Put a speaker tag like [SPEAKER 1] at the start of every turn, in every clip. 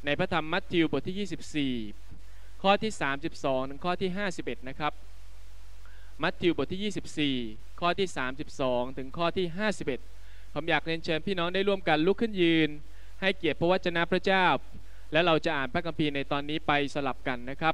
[SPEAKER 1] ในพระธรรมมัทธิวบทที่24ข้อที่32ถึงข้อที่51นะครับมัทธิวบทที่24ข้อที่32ถึงข้อที่51ผมอยากเรียนเชิญพี่น้องได้ร่วมกันลุกขึ้นยืนให้เกียรติพระวจนะพระเจ้าและเราจะอ่านพระคัมภีร์ในตอนนี้ไปสลับกันนะครับ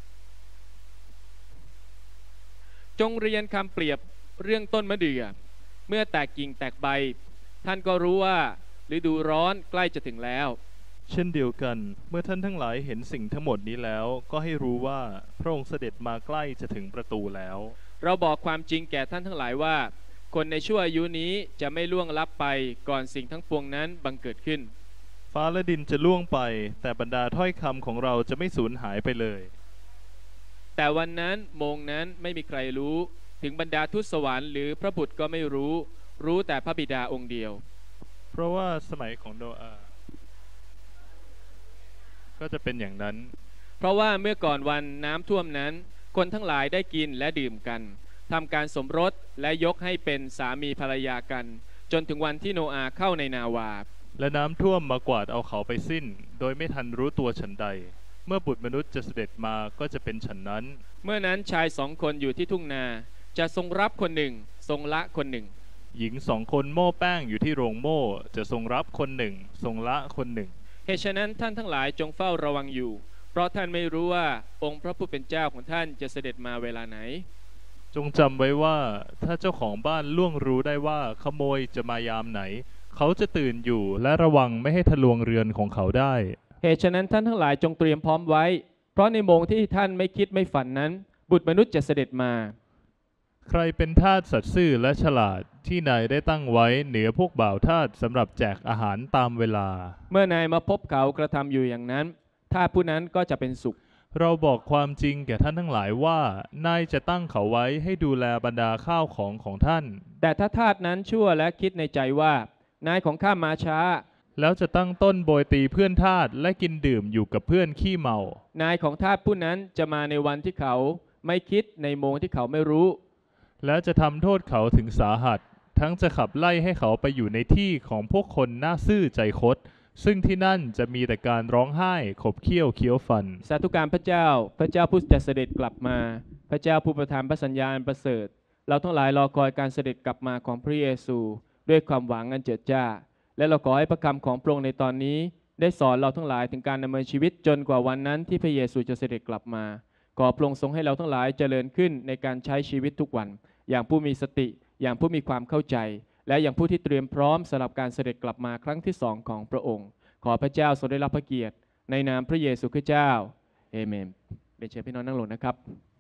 [SPEAKER 1] จงเรียนคำเปรียบเรื่องต้นมะเดื่อเมื่อแตกกิ่งแตกใบท่านก็รู้ว่าฤดูร้อนใกล้จะถึงแล้ว
[SPEAKER 2] เช่นเดียวกันเมื่อท่านทั้งหลายเห็นสิ่งทั้งหมดนี้แล้วก็ให้รู้ว่าพระองค์เสด็จมาใกล้จะถึงประตูแล้ว
[SPEAKER 1] เราบอกความจริงแก่ท่านทั้งหลายว่าคนในชั่วอายุนี้จะไม่ล่วงลับไปก่อนสิ่งทั้งปวงนั้นบังเกิดขึ้น
[SPEAKER 2] ฟ้าและดินจะล่วงไปแต่บรรดาถ้อยคำของเราจะไม่สูญหายไปเลย
[SPEAKER 1] แต่วันนั้นโมงนั้นไม่มีใครรู้ถึงบรรดาทูตสวรรค์หรือพระบุตรก็ไม่รู้แต่พระบิดาองค์เดียว
[SPEAKER 2] เพราะว่าสมัยของโนอาห์ก็จะเป็นอย่างนั้น
[SPEAKER 1] เพราะว่าเมื่อก่อนวันน้ำท่วมนั้นคนทั้งหลายได้กินและดื่มกันทำการสมรสและยกให้เป็นสามีภรรยากันจนถึงวันที่โนอาห์เข้าในนาวา
[SPEAKER 2] และน้ำท่วมมากวาดเอาเขาไปสิ้นโดยไม่ทันรู้ตัวฉันใดเมื่อบุตรมนุษย์จะเสด็จมาก็จะเป็นฉันนั้น
[SPEAKER 1] เมื่อนั้นชาย2 คนอยู่ที่ทุ่งนาจะทรงรับคนหนึ่งทรงละคนหนึ่ง
[SPEAKER 2] หญิง2 คนโม่แป้งอยู่ที่โรงโม่จะทรงรับคนหนึ่งทรงละคนหนึ่ง
[SPEAKER 1] เหตุฉะนั้นท่านทั้งหลายจงเฝ้าระวังอยู่เพราะท่านไม่รู้ว่าองค์พระผู้เป็นเจ้าของท่านจะเสด็จมาเวลาไหน
[SPEAKER 2] จงจำไว้ว่าถ้าเจ้าของบ้านล่วงรู้ได้ว่าขโมยจะมายามไหนเขาจะตื่นอยู่และระวังไม่ให้ทะลวงเรือนของเขาได้
[SPEAKER 1] เหตุฉะนั้นท่านทั้งหลายจงเตรียมพร้อมไว้เพราะในโมงที่ท่านไม่คิดไม่ฝันนั้นบุตรมนุษย์จะเสด็จมา
[SPEAKER 2] ใครเป็นทาสสัตย์ซื่อและฉลาดที่นายได้ตั้งไว้เหนือพวกบ่าวทาสสำหรับแจกอาหารตามเวลา
[SPEAKER 1] เมื่อนายมาพบเขากระทำอยู่อย่างนั้นทาสผู้นั้นก็จะเป็นสุข
[SPEAKER 2] เราบอกความจริงแก่ท่านทั้งหลายว่านายจะตั้งเขาไว้ให้ดูแลบรรดาข้าวของท่าน
[SPEAKER 1] แต่ถ้าทาสนั้นชั่วและคิดในใจว่านายของข้ามาช้า
[SPEAKER 2] แล้วจะตั้งต้นโบยตีเพื่อนทาสและกินดื่มอยู่กับเพื่อนขี้เมาน
[SPEAKER 1] ายของทาสผู้นั้นจะมาในวันที่เขาไม่คิดในโมงที่เขาไม่รู้
[SPEAKER 2] และจะทำโทษเขาถึงสาหัสทั้งจะขับไล่ให้เขาไปอยู่ในที่ของพวกคนหน้าซื่อใจคดซึ่งที่นั่นจะมีแต่การร้องไห้ขบเคี้ยวฟัน
[SPEAKER 1] สาธุการพระเจ้าผู้จะเสด็จกลับมาพระเจ้าผู้ประทานพระสัญญาณประเสริฐเราทั้งหลายรอคอยการเสด็จกลับมาของพระเยซูด้วยความหวังอันเจิดจ้าและเราขอให้พระคำของพระองค์ในตอนนี้ได้สอนเราทั้งหลายถึงการดำเนินชีวิตจนกว่าวันนั้นที่พระเยซูจะเสด็จกลับมาขอพระองค์ทรงให้เราทั้งหลายเจริญขึ้นในการใช้ชีวิตทุกวันอย่างผู้มีสติอย่างผู้มีความเข้าใจและอย่างผู้ที่เตรียมพร้อมสำหรับการเสด็จกลับมาครั้งที่2ของพระองค์ขอพระเจ้าทรงได้รับพระเกียรติในนามพระเยซูคริสต์เจ้าเอเมนเรียนเชิญพี่น้องนั่งลงนะครับ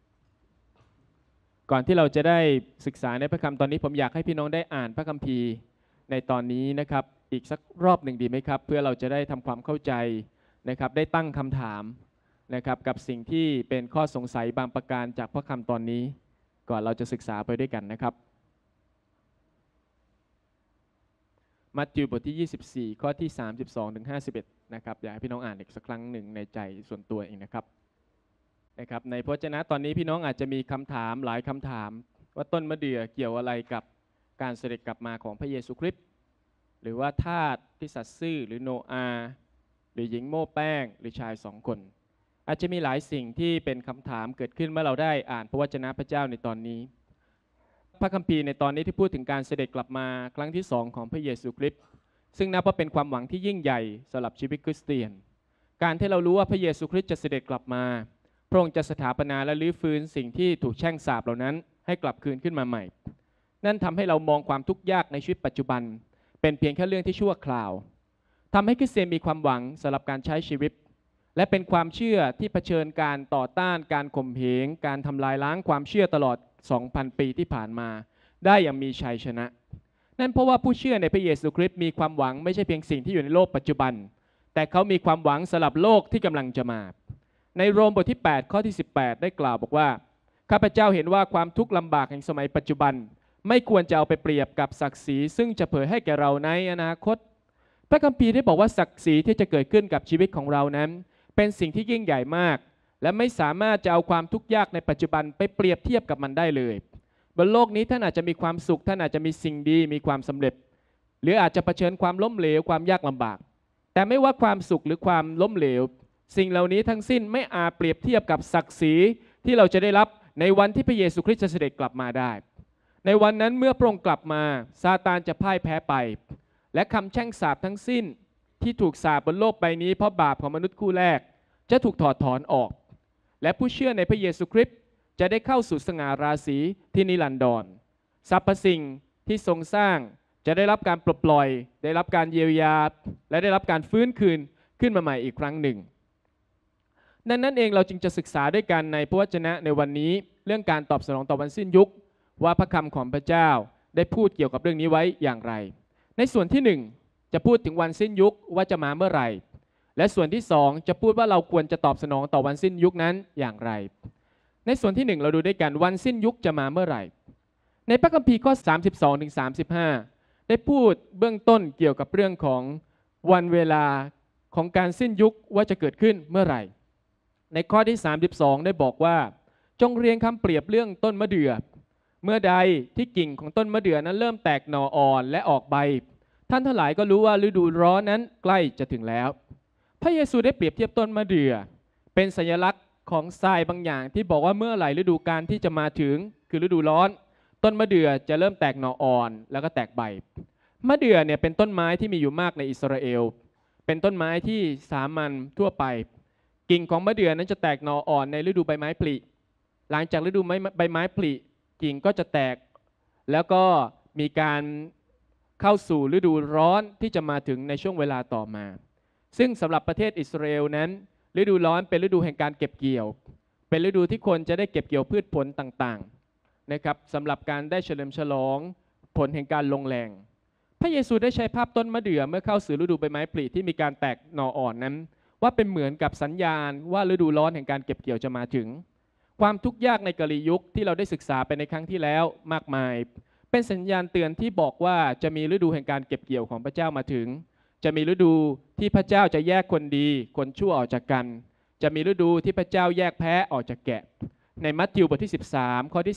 [SPEAKER 1] ก่อนที่เราจะได้ศึกษาในพระคัมภีร์ตอนนี้ผมอยากให้พี่น้องได้อ่านพระคัมภีร์ในตอนนี้นะครับอีกสักรอบหนึ่งดีไหมครับเพื่อเราจะได้ทำความเข้าใจนะครับได้ตั้งคำถามนะครับกับสิ่งที่เป็นข้อสงสัยบางประการจากพระคัมภีร์ตอนนี้ก่อนเราจะศึกษาไปด้วยกันนะครับมัทธิวบทที่24ข้อที่32ถึง51นะครับอยากให้พี่น้องอ่านอีกสักครั้งหนึ่งในใจส่วนตัวเองนะครับในพระวจนะตอนนี้พี่น้องอาจจะมีคำถามหลายคำถามว่าต้นมะเดื่อเกี่ยวอะไรกับการเสด็จกลับมาของพระเยซูคริสต์หรือว่าทาสที่สัตย์ซื่อหรือโนอาห์หรือหญิงโม่แป้งหรือชาย2 คนอาจจะมีหลายสิ่งที่เป็นคำถามเกิดขึ้นเมื่อเราได้อ่านพระวจนะพระเจ้าในตอนนี้พระคัมภีร์ในตอนนี้ที่พูดถึงการเสด็จกลับมาครั้งที่2ของพระเยซูคริสต์ซึ่งนับว่าเป็นความหวังที่ยิ่งใหญ่สำหรับชีวิตคริสเตียนการที่เรารู้ว่าพระเยซูคริสต์จะเสด็จกลับมาพระองค์จะสถาปนาและรื้อฟื้นสิ่งที่ถูกแช่งสาปเหล่านั้นให้กลับคืนขึ้นมาใหม่นั่นทำให้เรามองความทุกข์ยากในชีวิตปัจจุบันเป็นเพียงแค่เรื่องที่ชั่วคราวทำให้คริสเตียนมีความหวังสำหรับการใช้ชีวิตและเป็นความเชื่อที่เผชิญการต่อต้านการข่มเหงการทำลายล้างความเชื่อตลอด 2,000 ปีที่ผ่านมาได้อย่างมีชัยชนะนั่นเพราะว่าผู้เชื่อในพระเยซูคริสต์มีความหวังไม่ใช่เพียงสิ่งที่อยู่ในโลกปัจจุบันแต่เขามีความหวังสำหรับโลกที่กำลังจะมาในโรมบทที่8ข้อที่18ได้กล่าวบอกว่าข้าพเจ้าเห็นว่าความทุกข์ลำบากแห่งสมัยปัจจุบันไม่ควรจะเอาไปเปรียบกับศักดิ์ศรีซึ่งจะเผยให้แก่เราในอนาคตพระคัมภีร์ได้บอกว่าศักดิ์ศรีที่จะเกิดขึ้นกับชีวิตของเรานั้นเป็นสิ่งที่ยิ่งใหญ่มากและไม่สามารถจะเอาความทุกข์ยากในปัจจุบันไปเปรียบเทียบกับมันได้เลยบนโลกนี้ท่านอาจจะมีความสุขท่านอาจจะมีสิ่งดีมีความสำเร็จหรืออาจจะเผชิญความล้มเหลวความยากลำบากแต่ไม่ว่าความสุขหรือความล้มเหลวสิ่งเหล่านี้ทั้งสิ้นไม่อาจเปรียบเทียบกับศักดิ์ศรีที่เราจะได้รับในวันที่พระเยซูคริสต์จะเสด็จกลับมาได้ในวันนั้นเมื่อพระองค์กลับมาซาตานจะพ่ายแพ้ไปและคำแช่งสาปทั้งสิ้นที่ถูกสาปบนโลกใบนี้เพราะบาปของมนุษย์คู่แรกจะถูกถอดถอนออกและผู้เชื่อในพระเยซูคริสต์จะได้เข้าสู่สง่าราศีที่นิรันดรสรรพสิ่งที่ทรงสร้างจะได้รับการปลดปล่อยได้รับการเยียวยาและได้รับการฟื้นคืนขึ้นมาใหม่อีกครั้งหนึ่งดังนั้นเองเราจึงจะศึกษาด้วยกันในพระวจนะในวันนี้เรื่องการตอบสนองต่อวันสิ้นยุคว่าพระคำของพระเจ้าได้พูดเกี่ยวกับเรื่องนี้ไว้อย่างไรในส่วนที่1จะพูดถึงวันสิ้นยุคว่าจะมาเมื่อไหร่และส่วนที่2จะพูดว่าเราควรจะตอบสนองต่อวันสิ้นยุคนั้นอย่างไรในส่วนที่1เราดูด้วยกันวันสิ้นยุคจะมาเมื่อไหร่ในพระคัมภีร์ข้อ32ถึง35ได้พูดเบื้องต้นเกี่ยวกับเรื่องของวันเวลาของการสิ้นยุคว่าจะเกิดขึ้นเมื่อไหร่ในข้อที่32ได้บอกว่าจงเรียนคำเปรียบเรื่องต้นมะเดื่อเมื่อใดที่กิ่งของต้นมะเดื่อนั้นเริ่มแตกหน่ออ่อนและออกใบท่านทั้งหลายก็รู้ว่าฤดูร้อนนั้นใกล้จะถึงแล้วพระเยซูได้เปรียบเทียบต้นมะเดื่อเป็นสัญลักษณ์ของทรายบางอย่างที่บอกว่าเมื่อไหร่ฤดูกาลที่จะมาถึงคือฤดูร้อนต้นมะเดื่อจะเริ่มแตกหน่ออ่อนแล้วก็แตกใบมะเดื่อเนี่ยเป็นต้นไม้ที่มีอยู่มากในอิสราเอลเป็นต้นไม้ที่สามัญทั่วไปกิ่งของมะเดื่อนั้นจะแตกหน่ออ่อนในฤดูใบไม้ผลิหลังจากฤดูใบไม้ผลิกิ่งก็จะแตกแล้วก็มีการเข้าสู่ฤดูร้อนที่จะมาถึงในช่วงเวลาต่อมาซึ่งสำหรับประเทศอิสราเอลนั้นฤดูร้อนเป็นฤดูแห่งการเก็บเกี่ยวเป็นฤดูที่คนจะได้เก็บเกี่ยวพืชผลต่างๆนะครับสำหรับการได้เฉลิมฉลองผลแห่งการลงแรงพระเยซูได้ใช้ภาพต้นมะเดื่อเมื่อเข้าสู่ฤดูใบไม้ผลิที่มีการแตกหน่ออ่อนนั้นว่าเป็นเหมือนกับสัญญาณว่าฤดูร้อนแห่งการเก็บเกี่ยวจะมาถึงความทุกข์ยากในกาลียุคที่เราได้ศึกษาไปในครั้งที่แล้วมากมายเป็นสัญญาณเตือนที่บอกว่าจะมีฤดูแห่งการเก็บเกี่ยวของพระเจ้ามาถึงจะมีฤดูที่พระเจ้าจะแยกคนดีคนชั่วออกจากกันจะมีฤดูที่พระเจ้าแยกแพะออกจากแกะในมัทธิวบทที่13ข้อที่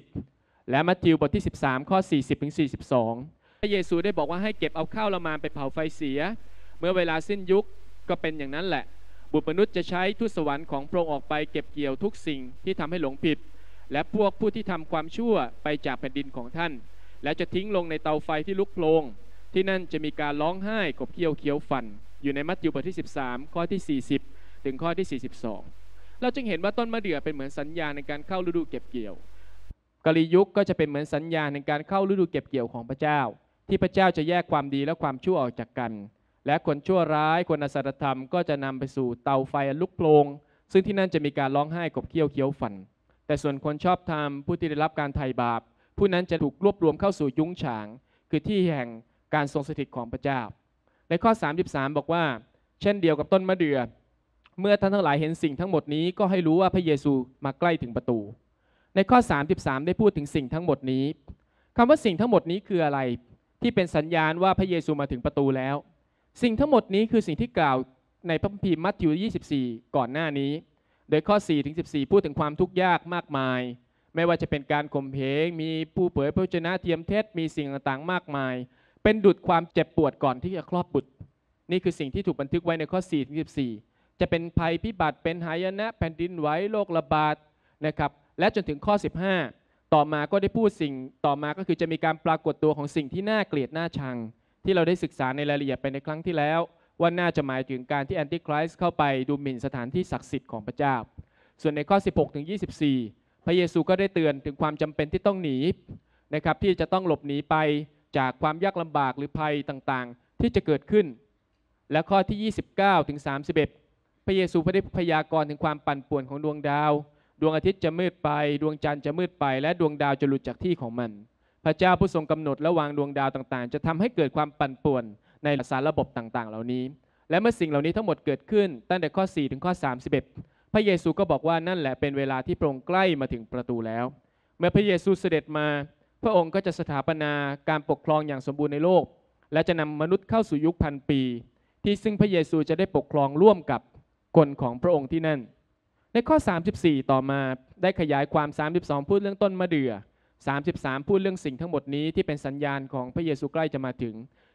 [SPEAKER 1] 30และมัทธิวบทที่13ข้อ40ถึง42พระเยซูได้บอกว่าให้เก็บเอาข้าวละมานไปเผาไฟเสียเมื่อเวลาสิ้นยุคก็เป็นอย่างนั้นแหละบุตรมนุษย์จะใช้ทูตสวรรค์ของพระองค์ออกไปเก็บเกี่ยวทุกสิ่งที่ทำให้หลงผิดและพวกผู้ที่ทำความชั่วไปจากแผ่นดินของท่านและจะทิ้งลงในเตาไฟที่ลุกโผลงที่นั่นจะมีการร้องไห้กบเคี้ยวเคี้ยวฟันอยู่ในมัทธิวบทที่13ข้อที่40ถึงข้อที่42เราจึงเห็นว่าต้นมะเดื่อเป็นเหมือนสัญญาณในการเข้าฤดูเก็บเกี่ยวกาลียุคก็จะเป็นเหมือนสัญญาณในการเข้าฤดูเก็บเกี่ยวของพระเจ้าที่พระเจ้าจะแยกความดีและความชั่วออกจากกันและคนชั่วร้ายคนอสัตย์ธรรมก็จะนำไปสู่เตาไฟลุกโผลงซึ่งที่นั่นจะมีการร้องไห้กบเคี้ยวเคี้ยวฟันแต่ส่วนคนชอบธรรมผู้ที่ได้รับการไถ่บาปผู้นั้นจะถูกรวบรวมเข้าสู่ยุ้งฉางคือที่แห่งการทรงสถิตของพระเจ้าในข้อ33บอกว่าเช่นเดียวกับต้นมะเดื่อเมื่อท่านทั้งหลายเห็นสิ่งทั้งหมดนี้ก็ให้รู้ว่าพระเยซูมาใกล้ถึงประตูในข้อ33ได้พูดถึงสิ่งทั้งหมดนี้คำว่าสิ่งทั้งหมดนี้คืออะไรที่เป็นสัญญาณว่าพระเยซูมาถึงประตูแล้วสิ่งทั้งหมดนี้คือสิ่งที่กล่าวในพระคัมภีร์มัทธิว24ก่อนหน้านี้โดยข้อ4ถึง14พูดถึงความทุกข์ยากมากมายไม่ว่าจะเป็นการข่มเหงมีผู้เผยพระวจนะเทียมเท็จมีสิ่งต่างๆมากมายเป็นดุจความเจ็บปวดก่อนที่จะคลอดบุตรนี่คือสิ่งที่ถูกบันทึกไว้ในข้อ4ถึง14จะเป็นภัยพิบัติเป็นหายนะแผ่นดินไหวโรคระบาดนะครับและจนถึงข้อ15ต่อมาก็ได้พูดสิ่งต่อมาก็คือจะมีการปรากฏตัวของสิ่งที่น่าเกลียดน่าชังที่เราได้ศึกษาในรายละเอียดไปในครั้งที่แล้วว่าน่าจะหมายถึงการที่แอนติคริสต์เข้าไปดูหมิ่นสถานที่ศักดิ์สิทธิ์ของพระเจ้าส่วนในข้อ16ถึง24พระเยซูก็ได้เตือนถึงความจำเป็นที่ต้องหนีนะครับที่จะต้องหลบหนีไปจากความยากลำบากหรือภัยต่างๆที่จะเกิดขึ้นและข้อที่29ถึง31พระเยซูได้พยากรณ์ถึงความปั่นป่วนของดวงดาวดวงอาทิตย์จะมืดไปดวงจันทร์จะมืดไปและดวงดาวจะหลุดจากที่ของมันพระเจ้าผู้ทรงกำหนดและวางดวงดาวต่างๆจะทำให้เกิดความปั่นป่วนในสารระบบต่างๆเหล่านี้และเมื่อสิ่งเหล่านี้ทั้งหมดเกิดขึ้นตั้งแต่ข้อ4ถึงข้อ31พระเยซูก็บอกว่านั่นแหละเป็นเวลาที่พระองค์ใกล้มาถึงประตูแล้วเมื่อพระเยซูเสด็จมาพระองค์ก็จะสถาปนาการปกครองอย่างสมบูรณ์ในโลกและจะนำมนุษย์เข้าสู่ยุคพันปีที่ซึ่งพระเยซูจะได้ปกครองร่วมกับคนของพระองค์ที่นั่นในข้อ34ต่อมาได้ขยายความ32พูดเรื่องต้นมะเดื่อ33พูดเรื่องสิ่งทั้งหมดนี้ที่เป็นสัญญาณของพระเยซูใกล้จะมาถึง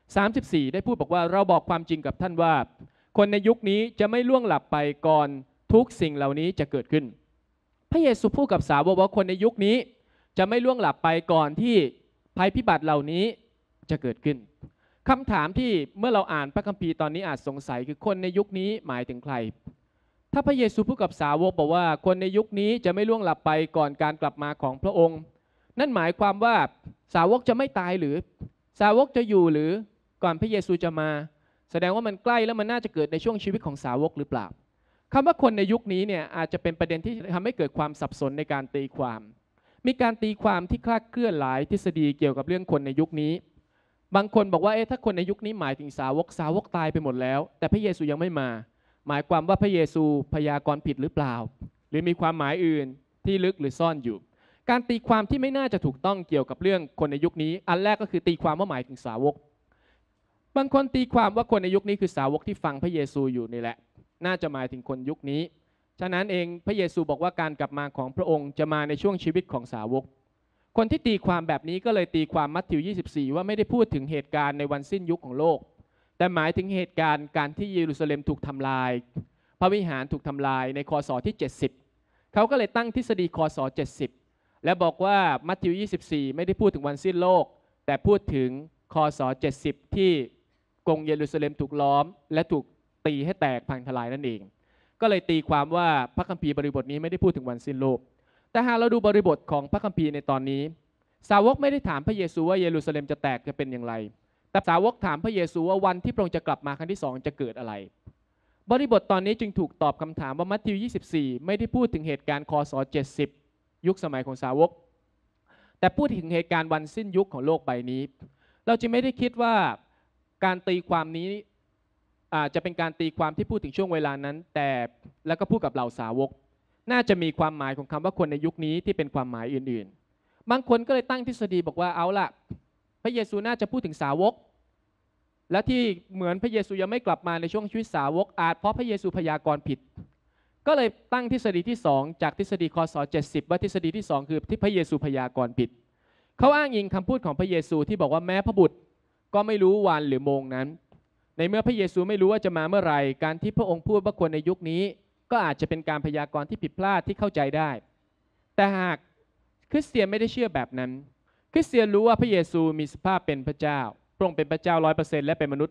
[SPEAKER 1] 34ได้พูดบอกว่าเราบอกความจริงกับท่านว่าคนในยุคนี้จะไม่ล่วงหลับไปก่อนทุกสิ่งเหล่านี้จะเกิดขึ้นพระเยซูพูดกับสาวกว่าคนในยุคนี้จะไม่ล่วงหลับไปก่อนที่ภัยพิบัติเหล่านี้จะเกิดขึ้นคำถามที่เมื่อเราอ่านพระคัมภีร์ตอนนี้อาจสงสัยคือคนในยุคนี้หมายถึงใครถ้าพระเยซูพูดกับสาวกบอกว่าคนในยุคนี้จะไม่ล่วงหลับไปก่อนการกลับมาของพระองค์นั่นหมายความว่าสาวกจะไม่ตายหรือสาวกจะอยู่หรือก่อนพระเยซูจะมาแสดงว่ามันใกล้แล้วมันน่าจะเกิดในช่วงชีวิตของสาวกหรือเปล่าคำว่าคนในยุคนี้เนี่ยอาจจะเป็นประเด็นที่ทำให้เกิดความสับสนในการตีความมีการตีความที่คลาดเคลื่อนหลายทฤษฎีเกี่ยวกับเรื่องคนในยุคนี้บางคนบอกว่าถ้าคนในยุคนี้หมายถึงสาวกตายไปหมดแล้วแต่พระเยซูยังไม่มาหมายความว่าพระเยซูพยากรณ์ผิดหรือเปล่าหรือมีความหมายอื่นที่ลึกหรือซ่อนอยู่การตีความที่ไม่น่าจะถูกต้องเกี่ยวกับเรื่องคนในยุคนี้อันแรกก็คือตีความว่าหมายถึงสาวกบางคนตีความว่าคนในยุคนี้คือสาวกที่ฟังพระเยซูอยู่นี่แหละน่าจะหมายถึงคนยุคนี้ฉะนั้นเองพระเยซูบอกว่าการกลับมาของพระองค์จะมาในช่วงชีวิตของสาวกคนที่ตีความแบบนี้ก็เลยตีความมัทธิว 24ว่าไม่ได้พูดถึงเหตุการณ์ในวันสิ้นยุคของโลกแต่หมายถึงเหตุการณ์การที่เยรูซาเล็มถูกทำลายพระวิหารถูกทำลายในคศที่70เขาก็เลยตั้งทฤษฎีคศ70และบอกว่ามัทธิว 24ไม่ได้พูดถึงวันสิ้นโลกแต่พูดถึงคศ70ที่กรุงเยรูซาเล็มถูกล้อมและถูกตีให้แตกพังทลายนั่นเองก็เลยตีความว่าพระคัมภีร์บริบทนี้ไม่ได้พูดถึงวันสิ้นโลกแต่หากเราดูบริบทของพระคัมภีร์ในตอนนี้สาวกไม่ได้ถามพระเยซูว่าเยรูซาเล็มจะแตกจะเป็นอย่างไรแต่สาวกถามพระเยซูว่าวันที่พระองค์จะกลับมาครั้งที่2จะเกิดอะไรบริบทตอนนี้จึงถูกตอบคำถามว่ามัทธิว 24ไม่ได้พูดถึงเหตุการณ์คศ70ยุคสมัยของสาวกแต่พูดถึงเหตุการณ์วันสิ้นยุคของโลกใบนี้เราจึงไม่ได้คิดว่าการตีความนี้จะเป็นการตีความที่พูดถึงช่วงเวลานั้นแต่แล้วก็พูดกับเหล่าสาวกน่าจะมีความหมายของคำว่าคนในยุคนี้ที่เป็นความหมายอื่นๆบางคนก็เลยตั้งทฤษฎีบอกว่าเอาล่ะพระเยซูน่าจะพูดถึงสาวกและที่เหมือนพระเยซูยังไม่กลับมาในช่วงชีวิตสาวกอาจเพราะพระเยซูพยากรณ์ผิดก็เลยตั้งทฤษฎีที่2จากทฤษฎีคศ70ว่าทฤษฎีที่2คือที่พระเยซูพยากรณ์ผิดเขาอ้างอิงคำพูดของพระเยซูที่บอกว่าแม้พระบุตรก็ไม่รู้วันหรือโมงนั้นในเมื่อพระเยซูไม่รู้ว่าจะมาเมื่อไหร่การที่พระองค์พูดว่าคนในยุคนี้ก็อาจจะเป็นการพยากรณ์ที่ผิดพลาดที่เข้าใจได้แต่หากคริสเตียนไม่ได้เชื่อแบบนั้นคริสเตียนรู้ว่าพระเยซูมีสภาพเป็นพระเจ้าพระองค์เป็นพระเจ้า 100% และเป็นมนุษย์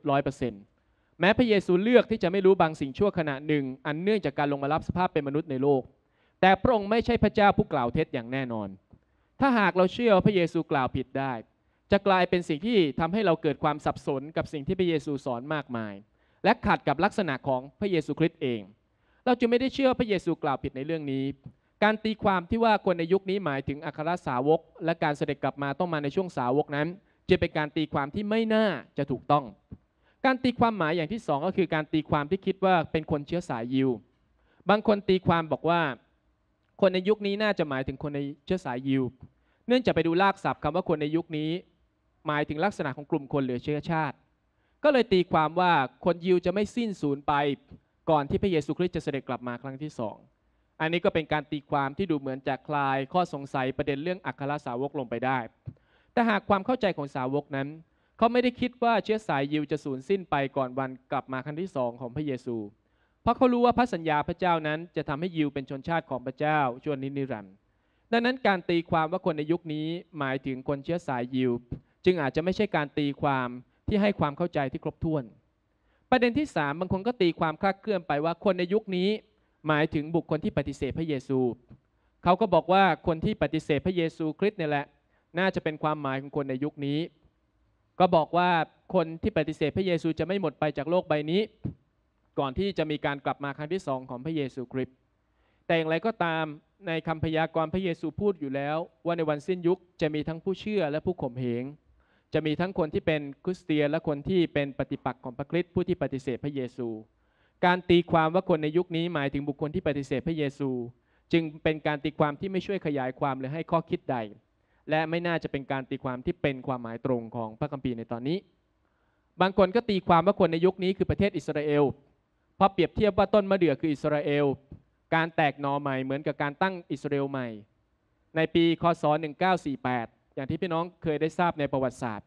[SPEAKER 1] 100% แม้พระเยซูเลือกที่จะไม่รู้บางสิ่งชั่วขณะหนึ่งอันเนื่องจากการลงมารับสภาพเป็นมนุษย์ในโลกแต่พระองค์ไม่ใช่พระเจ้าผู้กล่าวเท็จอย่างแน่นอนถ้าหากเราเชื่อว่าพระเยซูกล่าวผิดได้จะกลายเป็นสิ่งที่ทำให้เราเกิดความสับสนกับสิ่งที่พระเยซูสอนมากมายและขัดกับลักษณะของพระเยซูคริสต์เองเราจึงไม่ได้เชื่อพระเยซูกล่าวผิดในเรื่องนี้การตีความที่ว่าคนในยุคนี้หมายถึงอัครสาวกและการเสด็จกลับมาต้องมาในช่วงสาวกนั้นจะเป็นการตีความที่ไม่น่าจะถูกต้องการตีความหมายอย่างที่2ก็คือการตีความที่คิดว่าเป็นคนเชื้อสายยิวบางคนตีความบอกว่าคนในยุคนี้น่าจะหมายถึงคนในเชื้อสายยิวเนื่องจากไปดูรากศัพท์คำว่าคนในยุคนี้หมายถึงลักษณะของกลุ่มคนเหลือเชื้อชาติก็เลยตีความว่าคนยิวจะไม่สิ้นสูญไปก่อนที่พระเยซูคริสต์จะเสด็จกลับมาครั้งที่2อันนี้ก็เป็นการตีความที่ดูเหมือนจะคลายข้อสงสัยประเด็นเรื่องอัครสาวกลงไปได้แต่หากความเข้าใจของสาวกนั้นเขาไม่ได้คิดว่าเชื้อสายยิวจะสูญสิ้นไปก่อนวันกลับมาครั้งที่2ของพระเยซูเพราะเขารู้ว่าพระสัญญาพระเจ้านั้นจะทำให้ยิวเป็นชนชาติของพระเจ้าชั่วนิรันดร์ดังนั้นการตีความว่าคนในยุคนี้หมายถึงคนเชื้อสายยิวจึงอาจจะไม่ใช่การตีความที่ให้ความเข้าใจที่ครบถ้วนประเด็นที่3บางคนก็ตีความคลาดเคลื่อนไปว่าคนในยุคนี้หมายถึงบุคคลที่ปฏิเสธพระเยซูเขาก็บอกว่าคนที่ปฏิเสธพระเยซูคริสต์นี่แหละน่าจะเป็นความหมายของคนในยุคนี้ก็บอกว่าคนที่ปฏิเสธพระเยซูจะไม่หมดไปจากโลกใบนี้ก่อนที่จะมีการกลับมาครั้งที่2ของพระเยซูคริสต์แต่อย่างไรก็ตามในคำพยากรณ์พระเยซูพูดอยู่แล้วว่าในวันสิ้นยุคจะมีทั้งผู้เชื่อและผู้ข่มเหงจะมีทั้งคนที่เป็นคริสเตียนและคนที่เป็นปฏิปักษ์ของพระคริสต์ผู้ที่ปฏิเสธพระเยซูการตีความว่าคนในยุคนี้หมายถึงบุคคลที่ปฏิเสธพระเยซูจึงเป็นการตีความที่ไม่ช่วยขยายความหรือให้ข้อคิดใดและไม่น่าจะเป็นการตีความที่เป็นความหมายตรงของพระคัมภีร์ในตอนนี้บางคนก็ตีความว่าคนในยุคนี้คือประเทศอิสราเอลเพราะเปรียบเทียบว่าต้นมะเดื่อคืออิสราเอลการแตกหน่อใหม่เหมือนกับการตั้งอิสราเอลใหม่ในปีคศ1948อย่างที่พี่น้องเคยได้ทราบในประวัติศาสตร์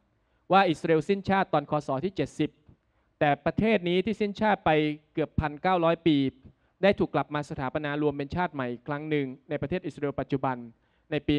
[SPEAKER 1] ว่าอิสราเอลสิ้นชาติตอนคศที่70แต่ประเทศนี้ที่สิ้นชาติไปเกือบ 1,900 ปีได้ถูกกลับมาสถาปนารวมเป็นชาติใหม่อีกครั้งหนึ่งในประเทศอิสราเอลปัจจุบันในปี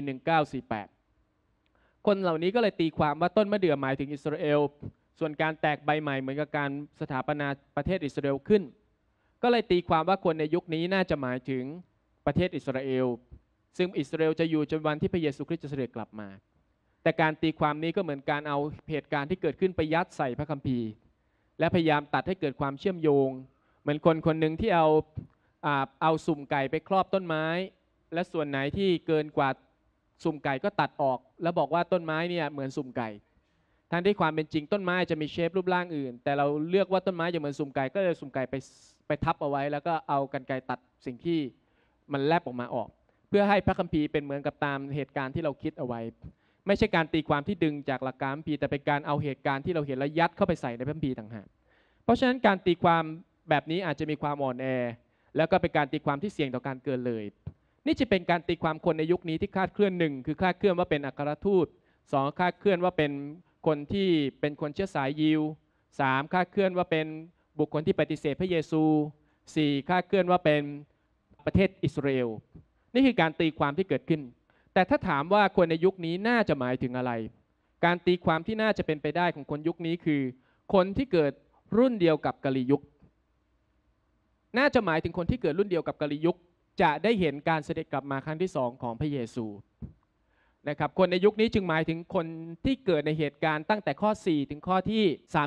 [SPEAKER 1] 1948 คนเหล่านี้ก็เลยตีความว่าต้นมะเดื่อหมายถึงอิสราเอลส่วนการแตกใบใหม่เหมือนกับการสถาปนาประเทศอิสราเอลขึ้นก็เลยตีความว่าคนในยุคนี้น่าจะหมายถึงประเทศอิสราเอลซึ่งอิสราเอลจะอยู่จนวันที่พระเยซูคริสต์จะเสด็จกลับมาแต่การตีความนี้ก็เหมือนการเอาเหตุการณ์ที่เกิดขึ้นไปยัดใส่พระคัมภีร์และพยายามตัดให้เกิดความเชื่อมโยงเหมือนคนคนหนึ่งที่เอาสุ่มไก่ไปครอบต้นไม้และส่วนไหนที่เกินกว่าสุ่มไก่ก็ตัดออกแล้วบอกว่าต้นไม้เนี่ยเหมือนสุ่มไก่ทั้งที่ความเป็นจริงต้นไม้จะมีเชฟรูปร่างอื่นแต่เราเลือกว่าต้นไม้จะเหมือนสุ่มไก่ก็เลยสุ่มไก่ไปทับเอาไว้แล้วก็เอากรรไกรตัดสิ่งที่มันแลบออกมาออกเพื่อให้พระคัมภีร์เป็นเหมือนกับตามเหตุการณ์ที่เราคิดเอาไว้ไม่ใช่การตีความที่ดึงจากหลักการพระคัมภีร์แต่เป็นการเอาเหตุการณ์ที่เราเห็นแล้วยัดเข้าไปใส่ในพระคัมภีร์ต่างหากเพราะฉะนั้นการตีความแบบนี้อาจจะมีความอ่อนแอแล้วก็เป็นการตีความที่เสี่ยงต่อการเกินเลยนี่จะเป็นการตีความคนในยุคนี้ที่คลาดเคลื่อนหนึ่งคือคลาดเคลื่อนว่าเป็นอัครทูตสองคลาดเคลื่อนว่าเป็นคนที่เป็นคนเชื้อสายยิวสามคลาดเคลื่อนว่าเป็นบุคคลที่ปฏิเสธพระเยซูสี่คลาดเคลื่อนว่าเป็นประเทศอิสราเอลนี่คือการตีความที่เกิดขึ้นแต่ถ้าถามว่าคนในยุคนี้น่าจะหมายถึงอะไรการตีความที่น่าจะเป็นไปได้ของคนยุคนี้คือคนที่เกิดรุ่นเดียวกับกาลียุคน่าจะหมายถึงคนที่เกิดรุ่นเดียวกับกาลียุคจะได้เห็นการเสด็จกลับมาครั้งที่2ของพระเยซูนะครับคนในยุคนี้จึงหมายถึงคนที่เกิดในเหตุการณ์ตั้งแต่ข้อ4ถึงข้อที่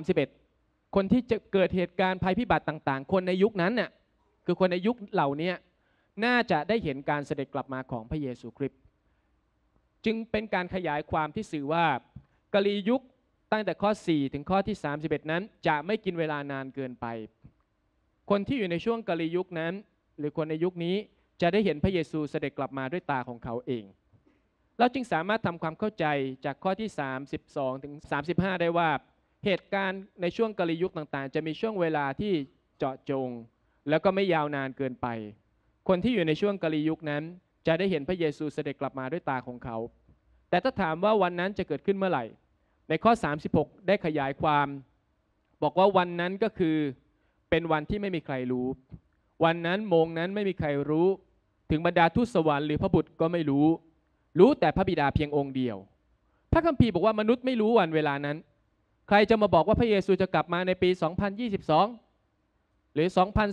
[SPEAKER 1] 31คนที่จะเกิดเหตุการณ์ภัยพิบัติต่างๆคนในยุคนั้นน่ะคือคนในยุคเหล่านี้น่าจะได้เห็นการเสด็จกลับมาของพระเยซูคริสต์จึงเป็นการขยายความที่สื่อว่ากาลียุคตั้งแต่ข้อ4ถึงข้อที่31นั้นจะไม่กินเวลานานเกินไปคนที่อยู่ในช่วงกาลียุคนั้นหรือคนในยุคนี้จะได้เห็นพระเยซูเสด็จกลับมาด้วยตาของเขาเองเราจึงสามารถทำความเข้าใจจากข้อที่32ถึง35ได้ว่าเหตุการณ์ในช่วงกาลียุคต่างๆจะมีช่วงเวลาที่เจาะจงแล้วก็ไม่ยาวนานเกินไปคนที่อยู่ในช่วงกาลียุคนั้นจะได้เห็นพระเยซูเสด็จกลับมาด้วยตาของเขาแต่ถ้าถามว่าวันนั้นจะเกิดขึ้นเมื่อไหร่ในข้อ36ได้ขยายความบอกว่าวันนั้นก็คือเป็นวันที่ไม่มีใครรู้วันนั้นโมงนั้นไม่มีใครรู้ถึงบรรดาทูตสวรรค์หรือพระบุตรก็ไม่รู้แต่พระบิดาเพียงองค์เดียวพระคัมภีร์บอกว่ามนุษย์ไม่รู้วันเวลานั้นใครจะมาบอกว่าพระเยซูจะกลับมาในปี2022หรือ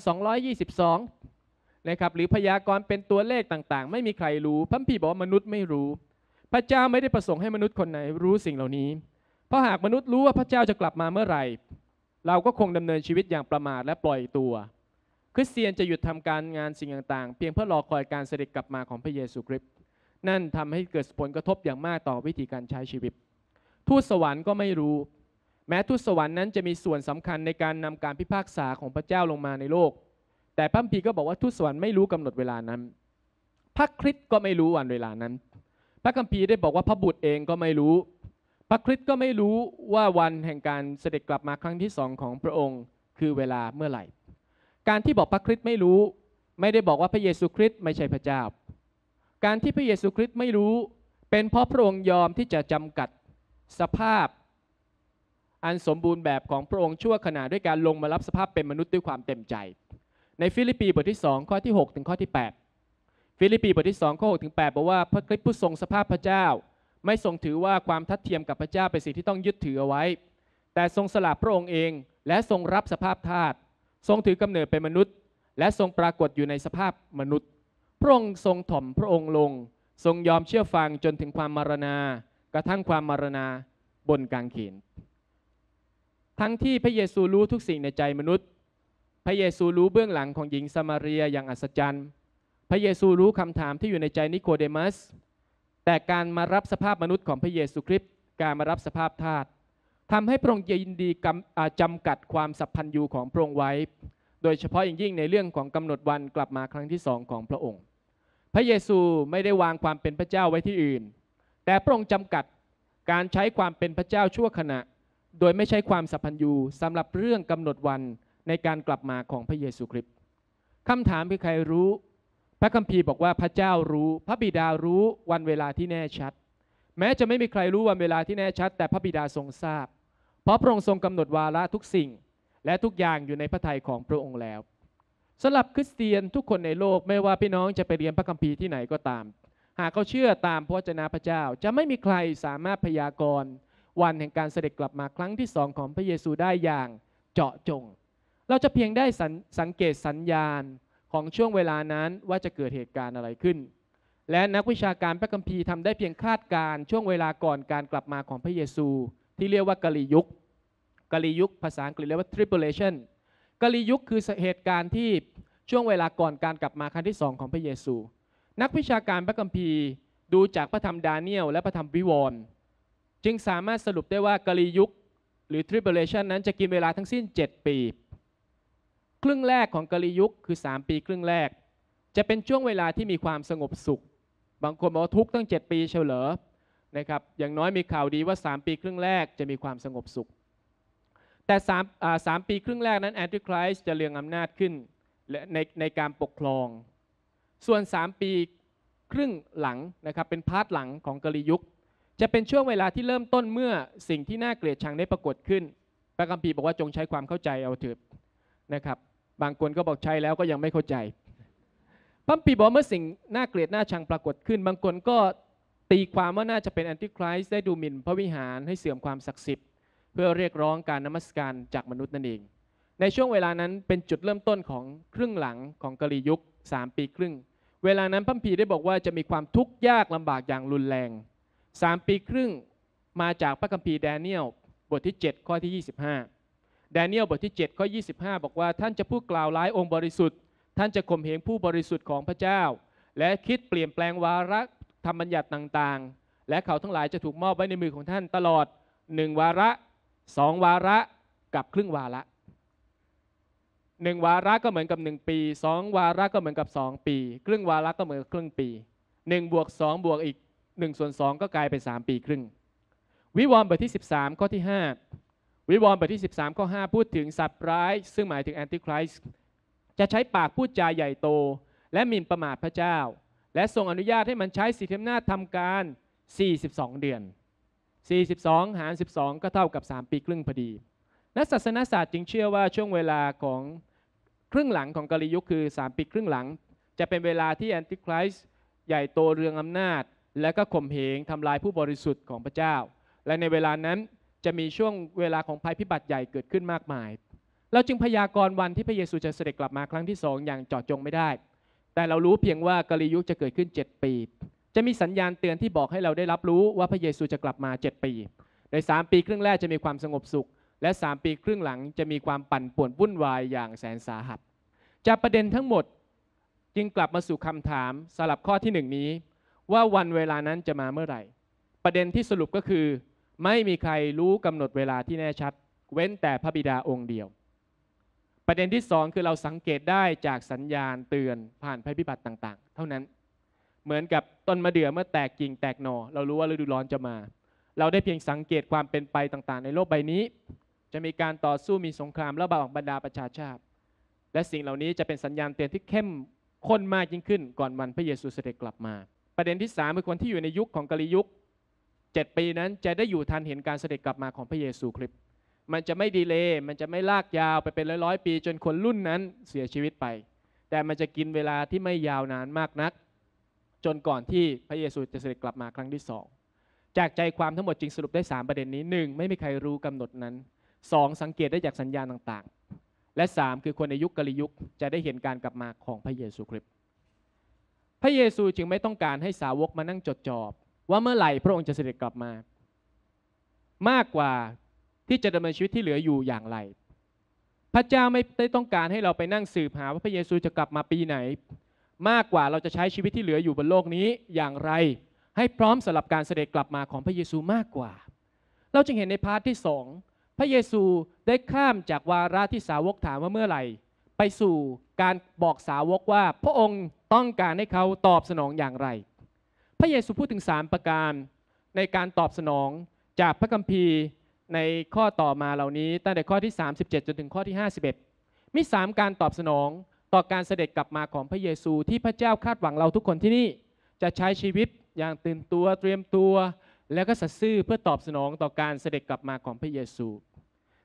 [SPEAKER 1] 2222นะครับหรือพยากรณ์เป็นตัวเลขต่างๆไม่มีใครรู้พระคัมภีร์บอกว่ามนุษย์ไม่รู้พระเจ้าไม่ได้ประสงค์ให้มนุษย์คนไหนรู้สิ่งเหล่านี้เพราะหากมนุษย์รู้ว่าพระเจ้าจะกลับมาเมื่อไหร่เราก็คงดำเนินชีวิตอย่างประมาทและปล่อยตัวคริสเตียนจะหยุดทำการงานสิ่งต่างๆเพียงเพื่อรอคอยการเสด็จกลับมาของพระเยซูคริสต์นั่นทำให้เกิดผลกระทบอย่างมากต่อวิธีการใช้ชีวิตทูตสวรรค์ก็ไม่รู้แม้ทูตสวรรค์นั้นจะมีส่วนสำคัญในการนำการพิพากษาของพระเจ้าลงมาในโลกแต่พระคัมภีร์ก็บอกว่าทูตสวรรค์ไม่รู้กำหนดเวลานั้นพระคริสต์ก็ไม่รู้วันเวลานั้นพระคัมภีร์ได้บอกว่าพระบุตรเองก็ไม่รู้พระคริสต์ก็ไม่รู้ว่าวันแห่งการเสด็จกลับมาครั้งที่2ของพระองค์คือเวลาเมื่อไหร่การที่บอกพระคริสต์ไม่รู้ไม่ได้บอกว่าพระเยซูคริสต์ไม่ใช่พระเจ้าการที่พระเยซูคริสต์ไม่รู้เป็นเพราะพระองค์ยอมที่จะจำกัดสภาพอันสมบูรณ์แบบของพระองค์ชั่วขณะด้วยการลงมารับสภาพเป็นมนุษย์ด้วยความเต็มใจในฟิลิปปีบทที่2ข้อที่6ถึงข้อที่8ฟิลิปปีบทที่2ข้อ6ถึง8บอกว่าพระคริสต์ผู้ทรงสภาพพระเจ้าไม่ทรงถือว่าความทัดเทียมกับพระเจ้าเป็นสิ่งที่ต้องยึดถือเอาไว้แต่ทรงสละพระองค์เองและทรงรับสภาพทาสทรงถือกำเนิดเป็นมนุษย์และทรงปรากฏอยู่ในสภาพมนุษย์พระองค์ทรงถ่อมพระองค์ลงทรงยอมเชื่อฟังจนถึงความมรณากระทั่งความมรณาบนกางเขนทั้งที่พระเยซูรู้ทุกสิ่งในใจมนุษย์พระเยซูรู้เบื้องหลังของหญิงซามาเรียอย่างอัศจรรย์พระเยซูรู้คำถามที่อยู่ในใจนิโคเดมัสแต่การมารับสภาพมนุษย์ของพระเยซูคริสต์การมารับสภาพทาสทำให้พระองค์ยินดีจำกัดความสัพพันยูของพระองค์ไว้โดยเฉพาะอย่างยิ่งในเรื่องของกำหนดวันกลับมาครั้งที่2ของพระองค์พระเยซูไม่ได้วางความเป็นพระเจ้าไว้ที่อื่นแต่พระองค์จำกัดการใช้ความเป็นพระเจ้าชั่วขณะโดยไม่ใช้ความสัพพันยูสำหรับเรื่องกำหนดวันในการกลับมาของพระเยซูคริสต์คำถามคือใครรู้พระคัมภีร์บอกว่าพระเจ้ารู้พระบิดารู้วันเวลาที่แน่ชัดแม้จะไม่มีใครรู้วันเวลาที่แน่ชัดแต่พระบิดาทรงทราบเพราะพระองค์ทรงกำหนดวาระทุกสิ่งและทุกอย่างอยู่ในพระทัยของพระองค์แล้วสำหรับคริสเตียนทุกคนในโลกไม่ว่าพี่น้องจะไปเรียนพระคัมภีร์ที่ไหนก็ตามหากเขาเชื่อตามพระวจนะพระเจ้าจะไม่มีใครสามารถพยากรณ์วันแห่งการเสด็จกลับมาครั้งที่2ของพระเยซูได้อย่างเจาะจงเราจะเพียงได้สังเกตสัญญาณของช่วงเวลานั้นว่าจะเกิดเหตุการณ์อะไรขึ้นและนักวิชาการพระคัมภีร์ทำได้เพียงคาดการณ์ช่วงเวลาก่อนการกลับมาของพระเยซูที่เรียกว่ากาลียุคภาษาอังกฤษเรียกว่า tribulation กาลียุคคือเหตุการณ์ที่ช่วงเวลาก่อนการกลับมาครั้งที่2ของพระเยซูนักวิชาการพระคัมภีร์ดูจากพระธรรมดาเนียลและพระธรรมวิวรณ์จึงสามารถสรุปได้ว่ากาลียุคหรือ tribulation นั้นจะกินเวลาทั้งสิ้น7ปีครึ่งแรกของกาลียุคคือ3ปีครึ่งแรกจะเป็นช่วงเวลาที่มีความสงบสุขบางคนบอกว่าทุกตั้ง7ปีเฉลอนะครับอย่างน้อยมีข่าวดีว่า3ปีครึ่งแรกจะมีความสงบสุขแต่3ปีครึ่งแรกนั้นแอนติไคริสต์จะเรืองอำนาจขึ้นในการปกครองส่วน3ปีครึ่งหลังนะครับเป็นพาร์ทหลังของกาลียุคจะเป็นช่วงเวลาที่เริ่มต้นเมื่อสิ่งที่น่าเกลียดชังได้ปรากฏขึ้นพระคัมภีร์บอกว่าจงใช้ความเข้าใจเอาเถิดนะครับบางคนก็บอกใช้แล้วก็ยังไม่เข้าใจพระคัมภีร์บอกเมื่อสิ่งน่าเกลียดน่าชังปรากฏขึ้นบางคนก็ตีความว่าน่าจะเป็นแอนติไคริสต์ได้ดูหมิ่นพระวิหารให้เสื่อมความศักดิ์สิทธิ์เพื่อเรียกร้องการนมัสการจากมนุษย์นั่นเองในช่วงเวลานั้นเป็นจุดเริ่มต้นของครึ่งหลังของกาลียุค3ปีครึ่งเวลานั้นพระคัมภีร์ได้บอกว่าจะมีความทุกข์ยากลำบากอย่างรุนแรง3ปีครึ่งมาจากพระคัมภีร์ดาเนียลบทที่7ข้อที่25ดาเนียลบทที่7ข้อ25บอกว่าท่านจะพูดกล่าวร้ายองค์บริสุทธิ์ท่านจะข่มเหงผู้บริสุทธิ์ของพระเจ้าและคิดเปลี่ยนแปลงวาระธรรมบัญญัติต่างๆและเขาทั้งหลายจะถูกมอบไว้ในมือของท่านตลอด1วาระ2วาระกับครึ่งวาระ1วาระก็เหมือนกับ1ปี2วาระก็เหมือนกับ2ปีครึ่งวาระก็เหมือนกับครึ่งปี1บวก2บวกอีก1/2ก็กลายเป็น3ปีครึ่งวิวรณ์บทที่13ข้อที่5วิวรณ์บทที่13ข้อ5พูดถึงสัตว์ร้ายซึ่งหมายถึงแอนติไคริสต์จะใช้ปากพูดจาใหญ่โตและหมิ่นประมาทพระเจ้าและทรงอนุญาตให้มันใช้สิทธิอำนาจทำการ42เดือน42หาร12ก็เท่ากับ3ปีครึ่งพอดีนักศาสนศาสตร์จึงเชื่อว่าช่วงเวลาของครึ่งหลังของกาลียุคคือ3ปีครึ่งหลังจะเป็นเวลาที่แอนติไคริสต์ใหญ่โตเรืองอำนาจและก็ข่มเหงทำลายผู้บริสุทธิ์ของพระเจ้าและในเวลานั้นจะมีช่วงเวลาของภัยพิบัติใหญ่เกิดขึ้นมากมายเราจึงพยากรณ์วันที่พระเยซูจะเสด็จกลับมาครั้งที่2อย่างเจาะจงไม่ได้แต่เรารู้เพียงว่ากาลียุคจะเกิดขึ้น7ปีจะมีสัญญาณเตือนที่บอกให้เราได้รับรู้ว่าพระเยซูจะกลับมา7ปีใน3ปีครึ่งแรกจะมีความสงบสุขและ3ปีครึ่งหลังจะมีความปั่นป่วนวุ่นวายอย่างแสนสาหัสจากประเด็นทั้งหมดจึงกลับมาสู่คำถามสลับข้อที่1นี้ว่าวันเวลานั้นจะมาเมื่อไหร่ประเด็นที่สรุปก็คือไม่มีใครรู้กำหนดเวลาที่แน่ชัดเว้นแต่พระบิดาองค์เดียวประเด็นที่2คือเราสังเกตได้จากสัญญาณเตือนผ่านภัยพิบัติต่างๆเท่านั้นเหมือนกับต้นมะเดื่อเมื่อแตกกิ่งแตกหน่อเรารู้ว่าฤดูร้อนจะมาเราได้เพียงสังเกตความเป็นไปต่างๆในโลกใบนี้จะมีการต่อสู้มีสงครามระหว่างบรรดาประชาชาติและสิ่งเหล่านี้จะเป็นสัญญาณเตือนที่เข้มข้นมากยิ่งขึ้นก่อนวันพระเยซูเสด็จกลับมาประเด็นที่3คือคนที่อยู่ในยุคของกาลียุค7ปีนั้นจะได้อยู่ทันเห็นการเสด็จกลับมาของพระเยซูคริสต์มันจะไม่ดีเลย์มันจะไม่ลากยาวไปเป็นร้อยๆปีจนคนรุ่นนั้นเสียชีวิตไปแต่มันจะกินเวลาที่ไม่ยาวนานมากนักจนก่อนที่พระเยซูจะเสด็จกลับมาครั้งที่2จากใจความทั้งหมดจึงสรุปได้3ประเด็นนี้1ไม่มีใครรู้กำหนดนั้น2สังเกตได้จากสัญญาณต่างๆและ3คือคนในยุคกาลียุคจะได้เห็นการกลับมาของพระเยซูคริสต์พระเยซูจึงไม่ต้องการให้สาวกมานั่งจดจ่อว่าเมื่อไหร่พระองค์จะเสด็จกลับมามากกว่าที่จะดำเนินชีวิตที่เหลืออยู่อย่างไรพระเจ้าไม่ได้ต้องการให้เราไปนั่งสืบหาว่าพระเยซูจะกลับมาปีไหนมากกว่าเราจะใช้ชีวิตที่เหลืออยู่บนโลกนี้อย่างไรให้พร้อมสำหรับการเสด็จกลับมาของพระเยซูมากกว่าเราจึงเห็นในพาร์ทที่2พระเยซูได้ข้ามจากวาระที่สาวกถามว่าเมื่อไหร่ไปสู่การบอกสาวกว่าพระองค์ต้องการให้เขาตอบสนองอย่างไรพระเยซูพูดถึง3ประการในการตอบสนองจากพระคัมภีร์ในข้อต่อมาเหล่านี้ตั้งแต่ข้อที่37จนถึงข้อที่51มี3การตอบสนองต่อการเสด็จกลับมาของพระเยซูที่พระเจ้าคาดหวังเราทุกคนที่นี่จะใช้ชีวิตอย่างตื่นตัวเตรียมตัวและก็สัตย์ซื่อเพื่อตอบสนองต่อการเสด็จกลับมาของพระเยซู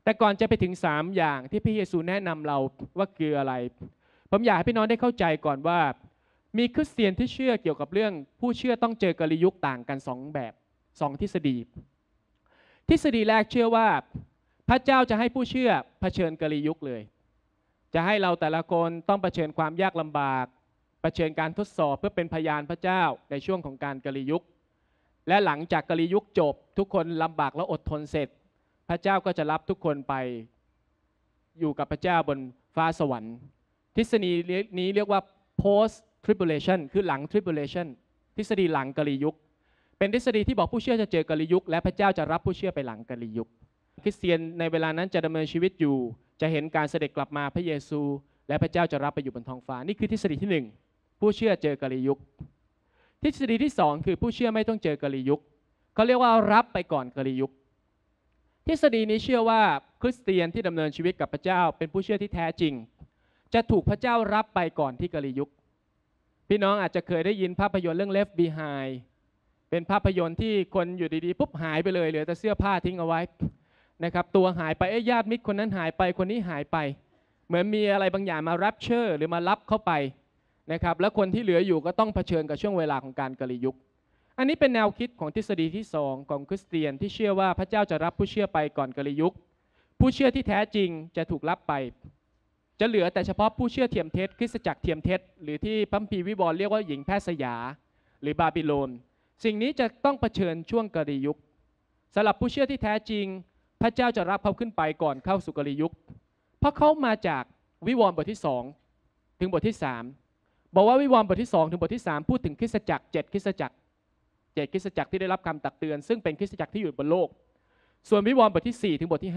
[SPEAKER 1] แต่ก่อนจะไปถึง3อย่างที่พระเยซูแนะนำเราว่าคืออะไรผมอยากให้พี่น้องได้เข้าใจก่อนว่ามีคริสเตียนที่เชื่อเกี่ยวกับเรื่องผู้เชื่อต้องเจอกลิยุคต่างกัน2แบบ2ทฤษฎีทฤษฎีแรกเชื่อว่าพระเจ้าจะให้ผู้เชื่อเผชิญกลิยุคเลยจะให้เราแต่ละคนต้องเผชิญความยากลำบากเผชิญการทดสอบเพื่อเป็นพยานพระเจ้าในช่วงของการกลิยุคและหลังจากกลิยุคจบทุกคนลำบากและอดทนเสร็จพระเจ้าก็จะรับทุกคนไปอยู่กับพระเจ้าบนฟ้าสวรรค์ทฤษฎีนี้เรียกว่า post tribulation คือหลัง tribulation ทฤษฎีหลังกลิยุคเป็นทฤษฎีที่บอกผู้เชื่อจะเจอกลิยุคและพระเจ้าจะรับผู้เชื่อไปหลังกลิยุคคริสเตียนในเวลานั้นจะดำเนินชีวิตอยู่จะเห็นการเสด็จกลับมาพระเยซูและพระเจ้าจะรับไปอยู่บนท้องฟ้านี่คือทฤษฎีที่1ผู้เชื่อเจอกลิยุคทฤษฎีที่2คือผู้เชื่อไม่ต้องเจอกลิยุคเขาเรียกว่ารับไปก่อนกลิยุคทฤษฎีนี้เชื่อว่าคริสเตียนที่ดำเนินชีวิตกับพระเจ้าเป็นผู้เชื่อที่แท้จริงจะถูกพระเจ้ารับไปก่อนที่กลิยุคพี่น้องอาจจะเคยได้ยินภาพยนตร์เรื่อง Left Behind เป็นภาพยนตร์ที่คนอยู่ดีๆปุ๊บหายไปเลยเหลือแต่เสื้อผ้าทิ้งเอาไว้นะครับตัวหายไปญาติมิตรคนนั้นหายไปคนนี้หายไปเหมือนมีอะไรบางอย่างมารับเชิญหรือมารับเข้าไปนะครับแล้วคนที่เหลืออยู่ก็ต้องเผชิญกับช่วงเวลาของการกลิยุคอันนี้เป็นแนวคิดของทฤษฎีที่2ของคริสเตียนที่เชื่อว่าพระเจ้าจะรับผู้เชื่อไปก่อนกลิยุคผู้เชื่อที่แท้จริงจะถูกรับไปจะเหลือแต่เฉพาะผู้เชื่อเทียมเท็จคริสตจักรเทียมเท็จหรือที่พระคัมภีร์วิวรณ์เรียกว่าหญิงแพทย์สยาหรือบาบิโลนสิ่งนี้จะต้องเผชิญช่วงกลิยุคสำหรับผู้เชื่อที่แท้จริงพระเจ้าจะรับเขาขึ้นไปก่อนเข้าสู่กลิยุคเพราะเขามาจากวิวรณ์บทที่2ถึงบทที่3บอกว่าวิวรณ์บทที่2ถึงบทที่3พูดถึงคริสตจักร7คริสตจักร7คริสตจักรที่ได้รับคำตักเตือนซึ่งเป็นคริสตจักรที่อยู่บนโลกส่วนวิวรณ์บทที่4ถึงบทที่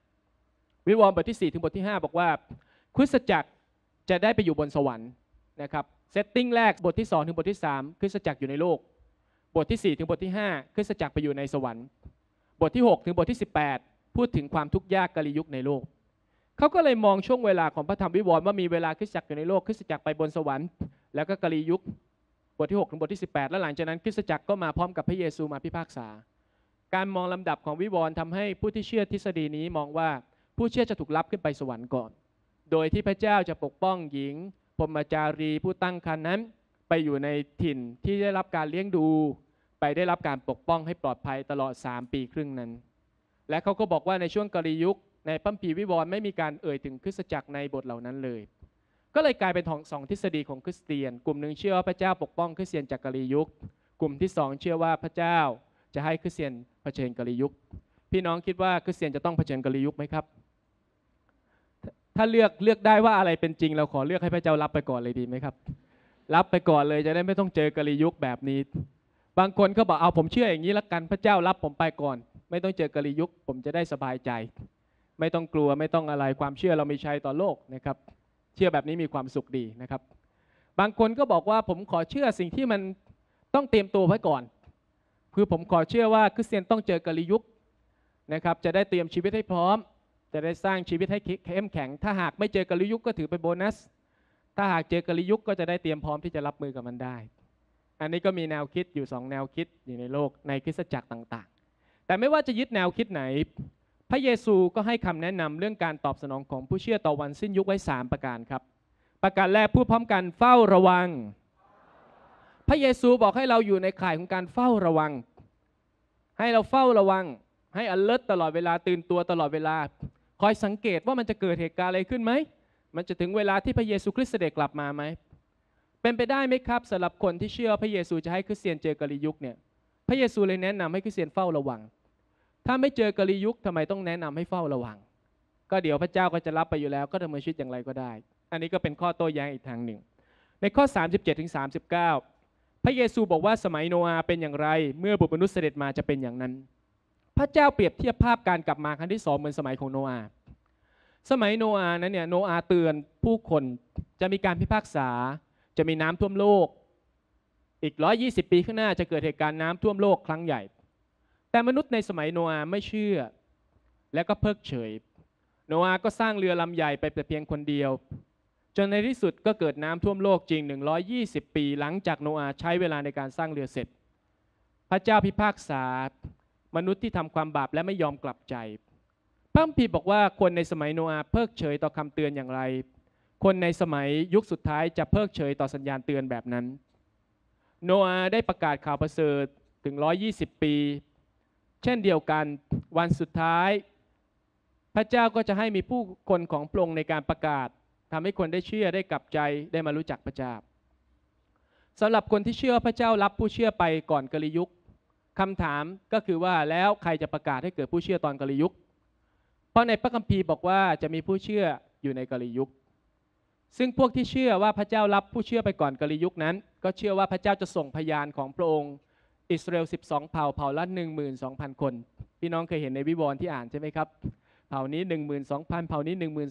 [SPEAKER 1] 5วิวรณ์บทที่4ถึงบทที่5บอกว่าคริสตจักรจะได้ไปอยู่บนสวรรค์นะครับเซตติ้งแรกบทที่2ถึงบทที่3คริสตจักรอยู่ในโลกบทที่4ถึงบทที่5คริสตจักรไปอยู่ในสวรรค์บทที่6ถึงบทที่18พูดถึงความทุกข์ยากกลิยุคในโลกเขาก็เลยมองช่วงเวลาของพระธรรมวิวรณ์ว่ามีเวลาคริสตจักรอยู่ในโลกคริสตจักรไปบนสวรรค์แล้วก็กลิยุคบทที่6ถึงบทที่18แล้วหลังจากนั้นคริสตจักรก็มาพร้อมกับพระเยซูมาพิพากษาการมองลำดับของวิวรณ์ทำให้ผู้ที่เชื่อทฤษฎีนี้มองว่าผู้เชื่อจะถูกรับขึ้นไปสวรรค์ก่อนโดยที่พระเจ้าจะปกป้องหญิงพรหมจารีผู้ตั้งครรภ์นั้นไปอยู่ในถิ่นที่ได้รับการเลี้ยงดูไปได้รับการปกป้องให้ปลอดภัยตลอด3 ปีครึ่งนั้นและเขาก็บอกว่าในช่วงกลิยุคในพระคัมภีร์วิวรณ์ไม่มีการเอ่ยถึงคริสตจักรในบทเหล่านั้นเลยก็เลยกลายเป็น2ทฤษฎีของคริสเตียนกลุ่มหนึ่งเชื่อว่าพระเจ้าปกป้องคริสเตียนจากกลิยุคกลุ่มที่2เชื่อว่าพระเจ้าจะให้คริสเตียนเผชิญกลิยุคพี่น้องคิดว่าคริสเตียนจะต้องเผชิญกลิยุคไหมครับถ้าเลือกได้ว่าอะไรเป็นจริงเราขอเลือกให้พระเจ้ารับไปก่อนเลยดีไหมครับรับไปก่อนเลยจะได้ไม่ต้องเจอกลิยุคแบบนี้บางคนก็บอกเอาผมเชื่ออย่างนี้ละกันพระเจ้ารับผมไปก่อนไม่ต้องเจอกลิยุคผมจะได้สบายใจไม่ต้องกลัวไม่ต้องอะไรความเชื่อเรามีชัยต่อโลกนะครับเชื่อแบบนี้มีความสุขดีนะครับบางคนก็บอกว่าผมขอเชื่อสิ่งที่มันต้องเตรียมตัวไว้ก่อนคือผมขอเชื่อว่าคริสเตียนต้องเจอกลิยุคนะครับจะได้เตรียมชีวิตให้พร้อมจะได้สร้างชีวิตให้เข้มแข็งถ้าหากไม่เจอกลิยุคก็ถือเป็นโบนัสถ้าหากเจอกลิยุคก็จะได้เตรียมพร้อมที่จะรับมือกับมันได้อันนี้ก็มีแนวคิดอยู่2แนวคิดอยู่ในโลกในคริสตจักรต่างๆแต่ไม่ว่าจะยึดแนวคิดไหนพระเยซูก็ให้คำแนะนำเรื่องการตอบสนองของผู้เชื่อต่อวันสิ้นยุคไว้3ประการครับประการแรกพูดพร้อมกันเฝ้าระวังพระเยซูบอกให้เราอยู่ในข่ายของการเฝ้าระวังให้เราเฝ้าระวังให้ alert ตลอดเวลาตื่นตัวตลอดเวลาคอยสังเกตว่ามันจะเกิดเหตุการณ์อะไรขึ้นไหมมันจะถึงเวลาที่พระเยซูคริสต์เสด็จกลับมาไหมเป็นไปได้ไหมครับสำหรับคนที่เชื่อพระเยซูจะให้คริสเตียนเจอกลิยุคเนี่ยพระเยซูเลยแนะนำให้คริสเตียนเฝ้าระวังถ้าไม่เจอกลิยุคทำไมต้องแนะนำให้เฝ้าระวังก็เดี๋ยวพระเจ้าก็จะรับไปอยู่แล้วก็ดำเนินชีวิตอย่างไรก็ได้อันนี้ก็เป็นข้อโต้แย้งอีกทางหนึ่งในข้อ37ถึง39พระเยซูบอกว่าสมัยโนอาห์เป็นอย่างไรเมื่อบุตรมนุษย์เสด็จมาจะเป็นอย่างนั้นพระเจ้าเปรียบเทียบภาพการกลับมาครั้งที่2เหมือนสมัยของโนอาห์สมัยโนอาห์นั้นเนี่ยโนอาห์เตือนผู้คนจะมีการพิพากษาจะมีน้ำท่วมโลกอีก120 ปีข้างหน้าจะเกิดเหตุการณ์น้ำท่วมโลกครั้งใหญ่แต่มนุษย์ในสมัยโนอาห์ไม่เชื่อและก็เพิกเฉยโนอาห์ก็สร้างเรือลำใหญ่ไปแต่เพียงคนเดียวจนในที่สุดก็เกิดน้ำท่วมโลกจริง120 ปีหลังจากโนอาห์ใช้เวลาในการสร้างเรือเสร็จพระเจ้าพิพากษามนุษย์ที่ทำความบาปและไม่ยอมกลับใจพระคัมภีร์บอกว่าคนในสมัยโนอาห์เพิกเฉยต่อคำเตือนอย่างไรคนในสมัยยุคสุดท้ายจะเพิกเฉยต่อสัญญาณเตือนแบบนั้นโนอาห์ได้ประกาศข่าวประเสริฐถึง120 ปีเช่นเดียวกันวันสุดท้ายพระเจ้าก็จะให้มีผู้คนของพระองค์ในการประกาศทำให้คนได้เชื่อได้กลับใจได้มารู้จักพระเจ้าสำหรับคนที่เชื่อพระเจ้ารับผู้เชื่อไปก่อนกาลยุคคำถามก็คือว่าแล้วใครจะประกาศให้เกิดผู้เชื่อตอนกาลยุคเพราะในพระคัมภีร์บอกว่าจะมีผู้เชื่ออยู่ในกาลยุคซึ่งพวกที่เชื่อว่าพระเจ้ารับผู้เชื่อไปก่อนกาลยุคนั้นก็เชื่อว่าพระเจ้าจะส่งพยานของพระองค์อิสราเอล12เผ่าเผ่าละ 12,000 คนพี่น้องเคยเห็นในวิวรณ์ที่อ่านใช่ไหมครับเผ่านี้ 12,000 เผ่านี้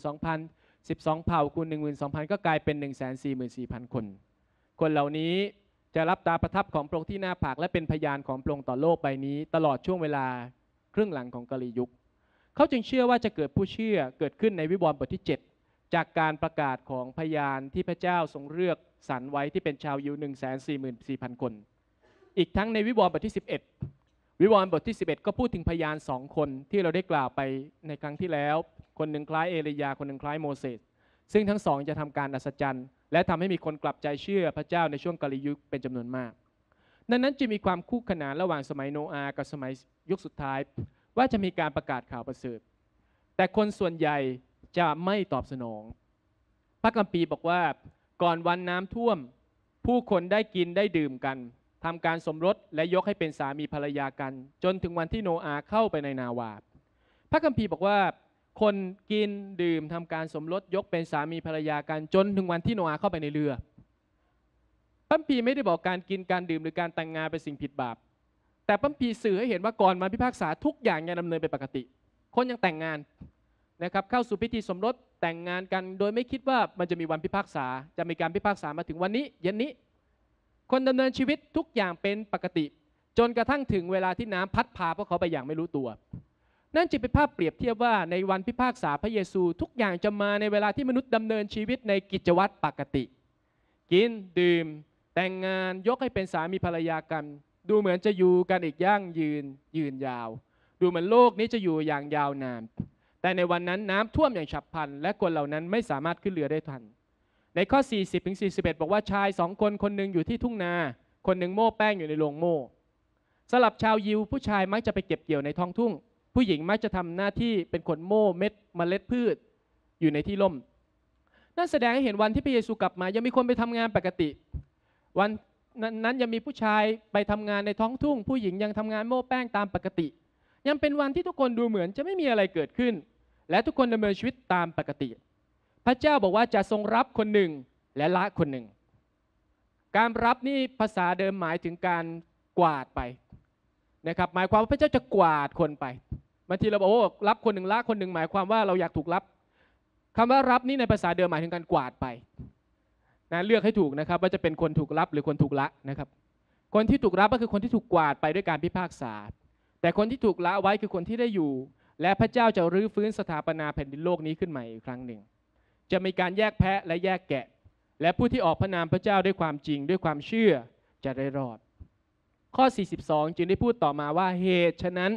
[SPEAKER 1] 12,000 12เผ่าคูณ 12,000 ก็กลายเป็น 144,000 คนคนเหล่านี้จะรับตาประทับของพระองค์ที่หน้าผากและเป็นพยานของพระองค์ต่อโลกใบนี้ตลอดช่วงเวลาครึ่งหลังของกาลยุคเขาจึงเชื่อว่าจะเกิดผู้เชื่อเกิดขึ้นในวิวรณ์บทที่ 7จากการประกาศของพยานที่พระเจ้าทรงเลือกสรรไว้ที่เป็นชาวยิว 144,000 คนอีกทั้งในวิวรณ์บทที่11วิวรณ์บทที่11ก็พูดถึงพยาน2 คนที่เราได้กล่าวไปในครั้งที่แล้วคนหนึ่งคล้ายเอลียาคนหนึ่งคล้ายโมเสสซึ่งทั้งสองจะทำการอัศจรรย์และทำให้มีคนกลับใจเชื่อพระเจ้าในช่วงกาลยุคเป็นจำนวนมากดังนั้นจึงมีความคู่ขนานระหว่างสมัยโนอาห์กับสมัยยุคสุดท้ายว่าจะมีการประกาศข่าวประเสริฐแต่คนส่วนใหญ่จะไม่ตอบสนองพระคัมภีร์บอกว่าก่อนวันน้ำท่วมผู้คนได้กินได้ดื่มกันทำการสมรสและยกให้เป็นสามีภรรยากันจนถึงวันที่โนอาห์เข้าไปในนาวาพระคัมภีร์บอกว่าคนกินดื่มทำการสมรสยกเป็นสามีภรรยากันจนถึงวันที่โนอาห์เข้าไปในเรือพระคัมภีร์ไม่ได้บอกการกินการดื่มหรือการแต่งงานเป็นสิ่งผิดบาปแต่พระคัมภีร์สื่อให้เห็นว่าก่อนวันพิพากษาทุกอย่างยังดำเนินไปปกติคนยังแต่งงานนะครับเข้าสู่พิธีสมรสแต่งงานกันโดยไม่คิดว่ามันจะมีวันพิพากษาจะมีการพิพากษามาถึงวันนี้เย็นนี้คนดำเนินชีวิตทุกอย่างเป็นปกติจนกระทั่งถึงเวลาที่น้ำพัดพาพวกเขาไปอย่างไม่รู้ตัวนั่นจึงเป็นภาพเปรียบเทียบว่าในวันพิพากษาพระเยซูทุกอย่างจะมาในเวลาที่มนุษย์ดำเนินชีวิตในกิจวัตรปกติกินดื่มแต่งงานยกให้เป็นสามีภรรยากันดูเหมือนจะอยู่กันอีกยั่งยืนยาวดูเหมือนโลกนี้จะอยู่อย่างยาวนานแต่ในวันนั้นน้ำท่วมอย่างฉับพลันและคนเหล่านั้นไม่สามารถขึ้นเรือได้ทันในข้อ 40-41 บอกว่าชาย2 คนคนหนึ่งอยู่ที่ทุ่งนาคนหนึ่งโม่แป้งอยู่ในโรงโม่สำหรับชาวยิวผู้ชายมักจะไปเก็บเกี่ยวในท้องทุ่งผู้หญิงมักจะทำหน้าที่เป็นคนโม่เมล็ดพืชอยู่ในที่ร่มนั่นแสดงให้เห็นวันที่พระเยซูกลับมายังมีคนไปทำงานปกติวันนั้นยังมีผู้ชายไปทำงานในท้องทุ่งผู้หญิงยังทำงานโม่แป้งตามปกติยังเป็นวันที่ทุกคนดูเหมือนจะไม่มีอะไรเกิดขึ้นและทุกคนดำเนินชีวิตตามปกติพระเจ้าบอกว่าจะทรงรับคนหนึ่งและละคนหนึ่งการรับนี่ภาษาเดิมหมายถึงการกวาดไปนะครับหมายความว่าพระเจ้าจะกวาดคนไปบางทีเราบอกว่ารับคนหนึ่งละคนหนึ่งหมายความว่าเราอยากถูกรับคำว่ารับนี่ในภาษาเดิมหมายถึงการกวาดไปนะเลือกให้ถูกนะครับว่าจะเป็นคนถูกรับหรือคนถูกละนะครับคนที่ถูกรับก็คือคนที่ถูกกวาดไปด้วยการพิพากษาแต่คนที่ถูกละไว้คือคนที่ได้อยู่และพระเจ้าจะรื้อฟื้นสถาปนาแผ่นดินโลกนี้ขึ้นใหม่อีกครั้งหนึ่งจะมีการแยกแพะและแยกแกะและผู้ที่ออกพระนามพระเจ้าด้วยความจริงด้วยความเชื่อจะได้รอดข้อ 42 จึงได้พูดต่อมาว่าเหตุฉะนั้น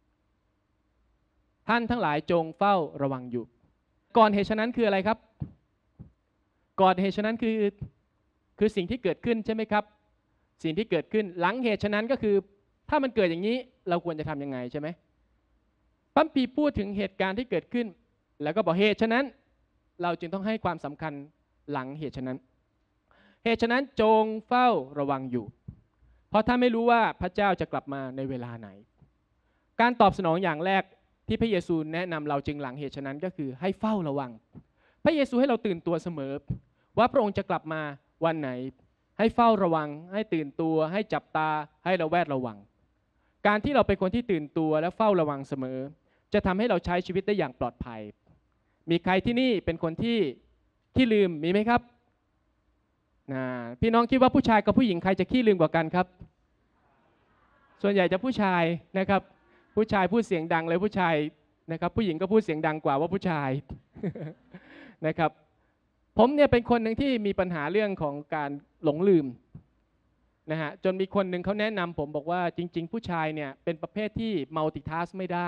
[SPEAKER 1] ท่านทั้งหลายจงเฝ้าระวังอยู่ก่อนเหตุฉะนั้นคืออะไรครับก่อนเหตุฉะนั้นคือสิ่งที่เกิดขึ้นใช่ไหมครับสิ่งที่เกิดขึ้นหลังเหตุฉะนั้นก็คือถ้ามันเกิดอย่างนี้เราควรจะทำยังไงใช่ไหมพระคัมภีร์พูดถึงเหตุการณ์ที่เกิดขึ้นแล้วก็บอกเหตุฉะนั้นเราจึงต้องให้ความสำคัญหลังเหตุฉะนั้นเหตุฉะนั้นจงเฝ้าระวังอยู่เพราะถ้าไม่รู้ว่าพระเจ้าจะกลับมาในเวลาไหนการตอบสนองอย่างแรกที่พระเยซูแนะนำเราจึงหลังเหตุฉะนั้นก็คือให้เฝ้าระวังพระเยซูให้เราตื่นตัวเสมอว่าพระองค์จะกลับมาวันไหนให้เฝ้าระวังให้ตื่นตัวให้จับตาให้ระแวดระวังการที่เราเป็นคนที่ตื่นตัวและเฝ้าระวังเสมอจะทำให้เราใช้ชีวิตได้อย่างปลอดภัยมีใครที่นี่เป็นคนที่ลืมมีไหมครับพี่น้องคิดว่าผู้ชายกับผู้หญิงใครจะขี้ลืมกว่ากันครับส่วนใหญ่จะผู้ชายนะครับผู้ชายพูดเสียงดังเลยผู้ชายนะครับผู้หญิงก็พูดเสียงดังกว่าว่าผู้ชาย นะครับผมเนี่ยเป็นคนหนึ่งที่มีปัญหาเรื่องของการหลงลืมนะฮะจนมีคนหนึ่งเขาแนะนำผมบอกว่าจริงๆผู้ชายเนี่ยเป็นประเภทที่ multitask ไม่ได้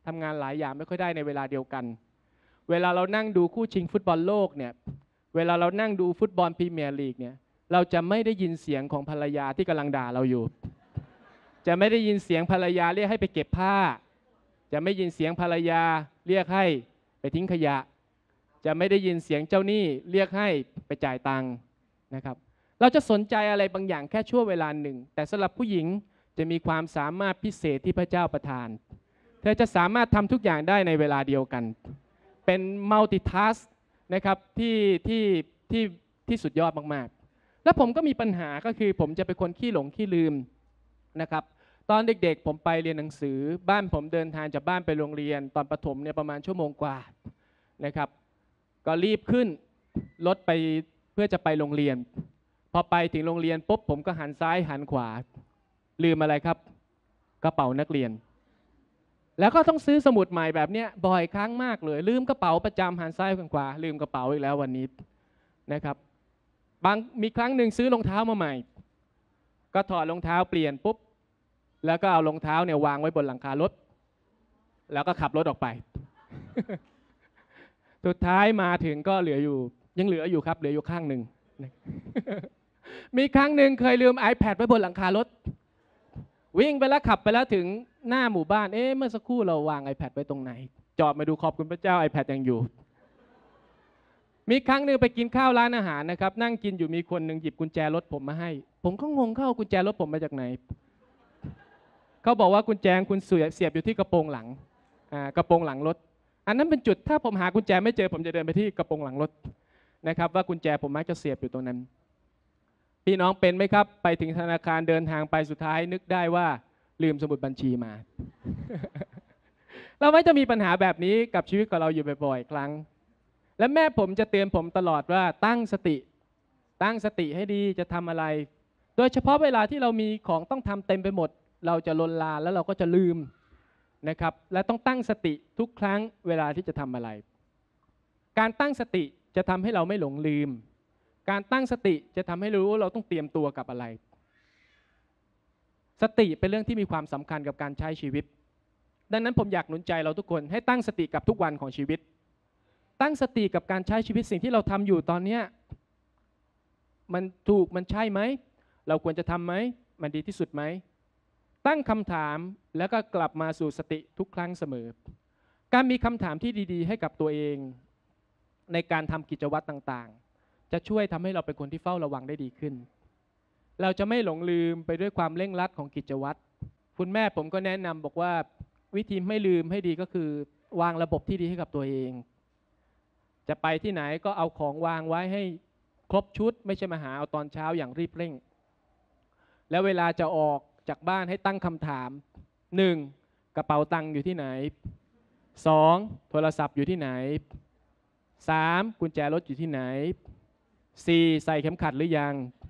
[SPEAKER 1] ทำงานหลายอย่างไม่ค่อยได้ในเวลาเดียวกันเวลาเรานั่งดูคู่ชิงฟุตบอลโลกเนี่ยเวลาเรานั่งดูฟุตบอลพรีเมียร์ลีกเนี่ยเราจะไม่ได้ยินเสียงของภรรยาที่กำลังด่าเราอยู่จะไม่ได้ยินเสียงภรรยาเรียกให้ไปเก็บผ้าจะไม่ยินเสียงภรรยาเรียกให้ไปทิ้งขยะจะไม่ได้ยินเสียงเจ้าหนี้เรียกให้ไปจ่ายตังค์นะครับเราจะสนใจอะไรบางอย่างแค่ชั่วเวลาหนึ่งแต่สำหรับผู้หญิงจะมีความสามารถพิเศษที่พระเจ้าประทานเธอจะสามารถทำทุกอย่างได้ในเวลาเดียวกันเป็นมัลติทัสนะครับที่สุดยอดมากๆแล้วผมก็มีปัญหาก็คือผมจะเป็นคนขี้หลงขี้ลืมนะครับตอนเด็กๆผมไปเรียนหนังสือบ้านผมเดินทางจากบ้านไปโรงเรียนตอนประถมเนี่ยประมาณชั่วโมงกว่านะครับก็รีบขึ้นรถไปเพื่อจะไปโรงเรียนพอไปถึงโรงเรียนปุ๊บผมก็หันซ้ายหันขวาลืมอะไรครับกระเป๋านักเรียนแล้วก็ต้องซื้อสมุดใหม่แบบนี้บ่อยครั้งมากเลยลืมกระเป๋าประจำหันซ้ายหันขวาลืมกระเป๋าอีกแล้ววันนี้นะครับมีครั้งหนึ่งซื้อรองเท้ามาใหม่ก็ถอดรองเท้าเปลี่ยนปุ๊บแล้วก็เอารองเท้าเนี่ยวางไว้บนหลังคารถแล้วก็ขับรถออกไป สุดท้ายมาถึงก็ยังเหลืออยู่ครับเหลืออยู่ข้างหนึ่ง มีครั้งหนึ่งเคยลืม iPad ไว้บนหลังคารถวิ่งไปแล้วขับไปแล้วถึงหน้าหมู่บ้านเมื่อสักครู่เราวาง iPad ไว้ตรงไหนจอดมาดูขอบคุณพระเจ้า iPad ยังอยู่ มีครั้งหนึ่งไปกินข้าวร้านอาหารนะครับนั่งกินอยู่มีคนหนึ่งหยิบกุญแจรถผมมาให้ผมก็งงเข้ากุญแจรถผมมาจากไหนเขาบอกว่ากุญแจคุณเสียบอยู่ที่กระโปรงหลังกระโปรงหลังรถอันนั้นเป็นจุดถ้าผมหากุญแจไม่เจอผมจะเดินไปที่กระโปรงหลังรถนะครับว่ากุญแจผมมักจะเสียบอยู่ตรงนั้นพี่น้องเป็นไหมครับไปถึงธนาคารเดินทางไปสุดท้ายนึกได้ว่าลืมสมุดบัญชีมา เราไม่จะมีปัญหาแบบนี้กับชีวิตของเราอยู่บ่อยๆครั้งและแม่ผมจะเตือนผมตลอดว่าตั้งสติให้ดีจะทำอะไรโดยเฉพาะเวลาที่เรามีของต้องทำเต็มไปหมดเราจะลนลานแล้วเราก็จะลืมนะครับและต้องตั้งสติทุกครั้งเวลาที่จะทำอะไรการตั้งสติจะทำให้เราไม่หลงลืมการตั้งสติจะทำให้รู้ว่าเราต้องเตรียมตัวกับอะไรสติเป็นเรื่องที่มีความสำคัญกับการใช้ชีวิตดังนั้นผมอยากหนุนใจเราทุกคนให้ตั้งสติกับทุกวันของชีวิตตั้งสติกับการใช้ชีวิตสิ่งที่เราทำอยู่ตอนนี้มันถูกมันใช่ไหมเราควรจะทำไหมมันดีที่สุดไหมตั้งคำถามแล้วก็กลับมาสู่สติทุกครั้งเสมอการมีคำถามที่ดีๆให้กับตัวเองในการทำกิจวัตรต่างๆจะช่วยทำให้เราเป็นคนที่เฝ้าระวังได้ดีขึ้นเราจะไม่หลงลืมไปด้วยความเร่งรัดของกิจวัตรคุณแม่ผมก็แนะนำบอกว่าวิธีไม่ลืมให้ดีก็คือวางระบบที่ดีให้กับตัวเองจะไปที่ไหนก็เอาของวางไว้ให้ครบชุดไม่ใช่มาหาเอาตอนเช้าอย่างรีบเร่งแล้วเวลาจะออกจากบ้านให้ตั้งคำถาม 1. กระเป๋าตังค์อยู่ที่ไหน 2. โทรศัพท์อยู่ที่ไหน 3. กุญแจรถอยู่ที่ไหน 4. ใส่เข็มขัดหรือยัง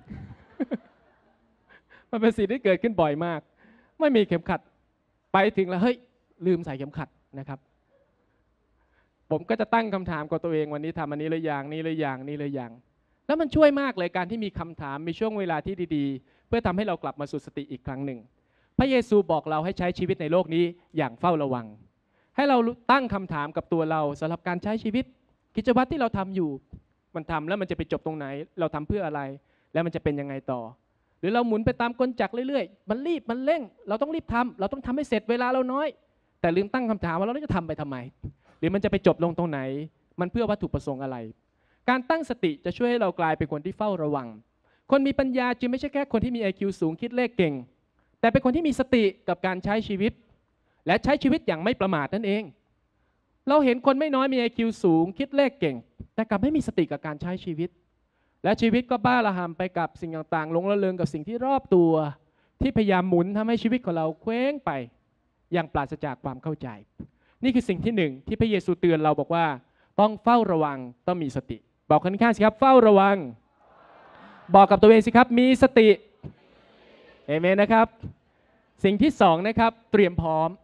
[SPEAKER 1] มันเป็นสิ่งที่เกิดขึ้นบ่อยมากไม่มีเข็มขัดไปถึงแล้วเฮ้ยลืมใส่เข็มขัดนะครับผมก็จะตั้งคำถามกับตัวเองวันนี้ทำอันนี้หรือยังนี่หรือยังนี่หรือยังแล้วมันช่วยมากเลยการที่มีคำถามมีช่วงเวลาที่ดีๆเพื่อทำให้เรากลับมาสู่สติอีกครั้งหนึ่งพระเยซูบอกเราให้ใช้ชีวิตในโลกนี้อย่างเฝ้าระวังให้เราตั้งคำถามกับตัวเราสำหรับการใช้ชีวิตกิจวัตรที่เราทำอยู่มันทำแล้วมันจะไปจบตรงไหนเราทำเพื่ออะไรแล้วมันจะเป็นยังไงต่อหรือเราหมุนไปตามกลจักรเรื่อยๆมันรีบมันเร่งเราต้องรีบทำเราต้องทำให้เสร็จเวลาเราน้อยแต่ลืมตั้งคำถามว่าเราจะทำไปทำไมหรือมันจะไปจบลงตรงไหนมันเพื่อวัตถุประสงค์อะไรการตั้งสติจะช่วยให้เรากลายเป็นคนที่เฝ้าระวังคนมีปัญญาจึงไม่ใช่แค่คนที่มี IQ สูงคิดเลขเก่งแต่เป็นคนที่มีสติกับการใช้ชีวิตและใช้ชีวิตอย่างไม่ประมาทนั่นเองเราเห็นคนไม่น้อยมี IQ สูงคิดเลขเก่งแต่กลับไม่มีสติกับการใช้ชีวิตและชีวิตก็บ้าระห่ำไปกับสิ่งต่างๆหลงระเริงกับสิ่งที่รอบตัวที่พยายามหมุนทำให้ชีวิตของเราเคว้งไปอย่างปราศจากความเข้าใจนี่คือสิ่งที่หนึ่งที่พระเยซูเตือนเราบอกว่าต้องเฝ้าระวังต้องมีสติบอกคนข้างๆสิครับเฝ้าระวังบอกกับตัวเองสิครับมีสติเอเมนนะครับสิ่งที่สองนะครับเตรียมพร้อม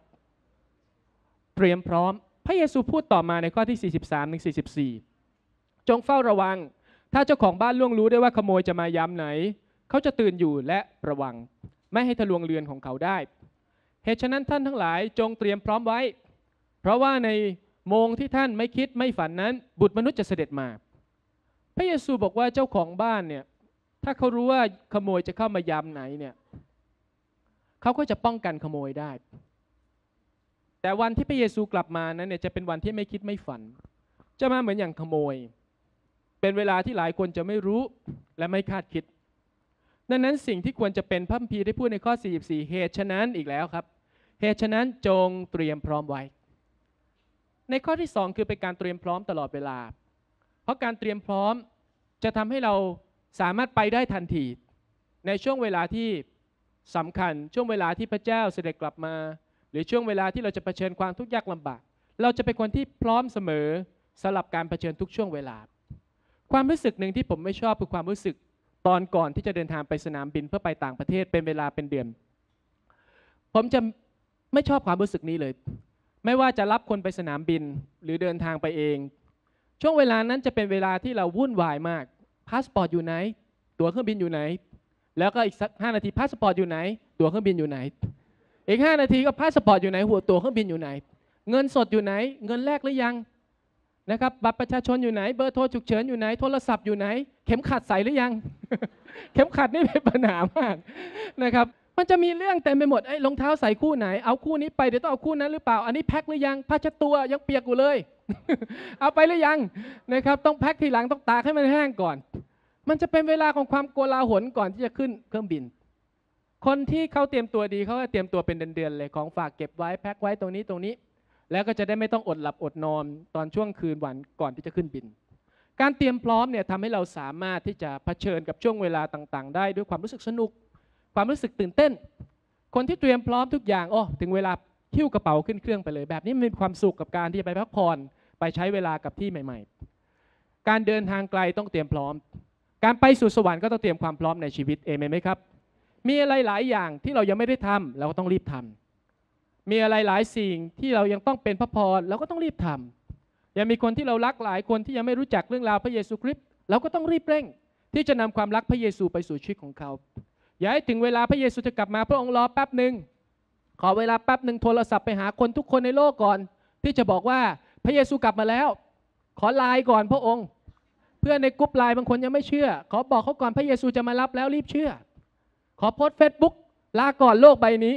[SPEAKER 1] พระเยซูพูดต่อมาในข้อที่43ถึง44จงเฝ้าระวังถ้าเจ้าของบ้านล่วงรู้ได้ว่าขโมยจะมายามไหนเขาจะตื่นอยู่และระวังไม่ให้ทะลวงเรือนของเขาได้เหตุฉะนั้นท่านทั้งหลายจงเตรียมพร้อมไว้เพราะว่าในโมงที่ท่านไม่คิดไม่ฝันนั้นบุตรมนุษย์จะเสด็จมาพระเยซูบอกว่าเจ้าของบ้านเนี่ยถ้าเขารู้ว่าขโมยจะเข้ามายามไหนเนี่ยเขาก็จะป้องกันขโมยได้แต่วันที่พระเยซูกลับมานั้นเนี่ยจะเป็นวันที่ไม่คิดไม่ฝันจะมาเหมือนอย่างขโมยเป็นเวลาที่หลายคนจะไม่รู้และไม่คาดคิดดังนั้นสิ่งที่ควรจะเป็นพระคัมภีร์ได้พูดในข้อ 44 เหตุฉะนั้นอีกแล้วครับเหตุฉะนั้นจงเตรียมพร้อมไว้ในข้อที่2คือเป็นการเตรียมพร้อมตลอดเวลาเพราะการเตรียมพร้อมจะทำให้เราสามารถไปได้ทันทีในช่วงเวลาที่สำคัญช่วงเวลาที่พระเจ้าเสด็จกลับมาหรือช่วงเวลาที่เราจะเผชิญความทุกข์ยากลำบากเราจะเป็นคนที่พร้อมเสมอสำหรับการเผชิญทุกช่วงเวลาความรู้สึกหนึ่งที่ผมไม่ชอบคือความรู้สึกตอนก่อนที่จะเดินทางไปสนามบินเพื่อไปต่างประเทศเป็นเวลาเป็นเดือนผมจะไม่ชอบความรู้สึกนี้เลยไม่ว่าจะรับคนไปสนามบินหรือเดินทางไปเองช่วงเวลานั้นจะเป็นเวลาที่เราวุ่นวายมากพาสปอร์ตอยู่ไหนตั๋วเครื่องบินอยู่ไหนแล้วก็อีกสัก5 นาทีพาสปอร์ตอยู่ไหนตั๋วเครื่องบินอยู่ไหนอีก5 นาทีก็พาสปอร์ตอยู่ไหนหัวตั๋วเครื่องบินอยู่ไหนเงินสดอยู่ไหนเงินแลกหรือยังนะครับบัตรประชาชนอยู่ไหนเบอร์โทรฉุกเฉินอยู่ไหนโทรศัพท์อยู่ไหนเข็มขัดใส่หรือยัง เข็มขัดนี่เป็นปัญหามากนะครับมันจะมีเรื่องเต็มไปหมดรองเท้าใส่คู่ไหนเอาคู่นี้ไปเดี๋ยวต้องเอาคู่นั้นหรือเปล่าอันนี้แพ็คหรือยังผ้าเช็ดตัวยังเปียกอยู่เลย เอาไปหรือยังนะครับต้องแพ็คทีหลังต้องตากให้มันแห้งก่อนมันจะเป็นเวลาของความโกลาหลก่อนที่จะขึ้นเครื่องบินคนที่เขาเตรียมตัวดีเขาก็เตรียมตัวเป็นเดือนๆเลยของฝากเก็บไว้แพ็คไว้ตรงนี้แล้วก็จะได้ไม่ต้องอดหลับอดนอนตอนช่วงคืนวันก่อนที่จะขึ้นบินการเตรียมพร้อมเนี่ยทำให้เราสามารถที่จะเผชิญกับช่วงเวลาต่างๆได้ด้วยความรู้สึกสนุกความรู้สึกตื่นเต้นคนที่เตรียมพร้อมทุกอย่างถึงเวลาหิ้วกระเป๋าขึ้นเครื่องไปเลยแบบนี้มีความสุขกับการที่จะไปพักผ่อนไปใช้เวลากับที่ใหม่ๆการเดินทางไกลต้องเตรียมพร้อมการไปสู่สวรรค์ก็ต้องเตรียมความพร้อมในชีวิตเอเมนไหมครับมีอะไรหลายอย่างที่เรายังไม่ได้ทำเราก็ต้องรีบทำมีอะไรหลายสิ่งที่เรายังต้องเป็นพระพรเราก็ต้องรีบทำยังมีคนที่เรารักหลายคนที่ยังไม่รู้จักเรื่องราวพระเยซูคริสต์เราก็ต้องรีบเร่งที่จะนำความรักพระเยซูไปสู่ชีวิตของเขาอย่าให้ถึงเวลาพระเยซูจะกลับมาพระองค์รอแป๊บหนึ่งขอเวลาแป๊บหนึ่งโทรศัพท์ไปหาคนทุกคนในโลกก่อนที่จะบอกว่าพระเยซูกลับมาแล้วขอไลน์ก่อนพระองค์เพื่อนในกลุ่มไลน์บางคนยังไม่เชื่อขอบอกเขาก่อนพระเยซูจะมารับแล้วรีบเชื่อขอโพสต์เฟซบุ๊กลาก่อนโลกใบนี้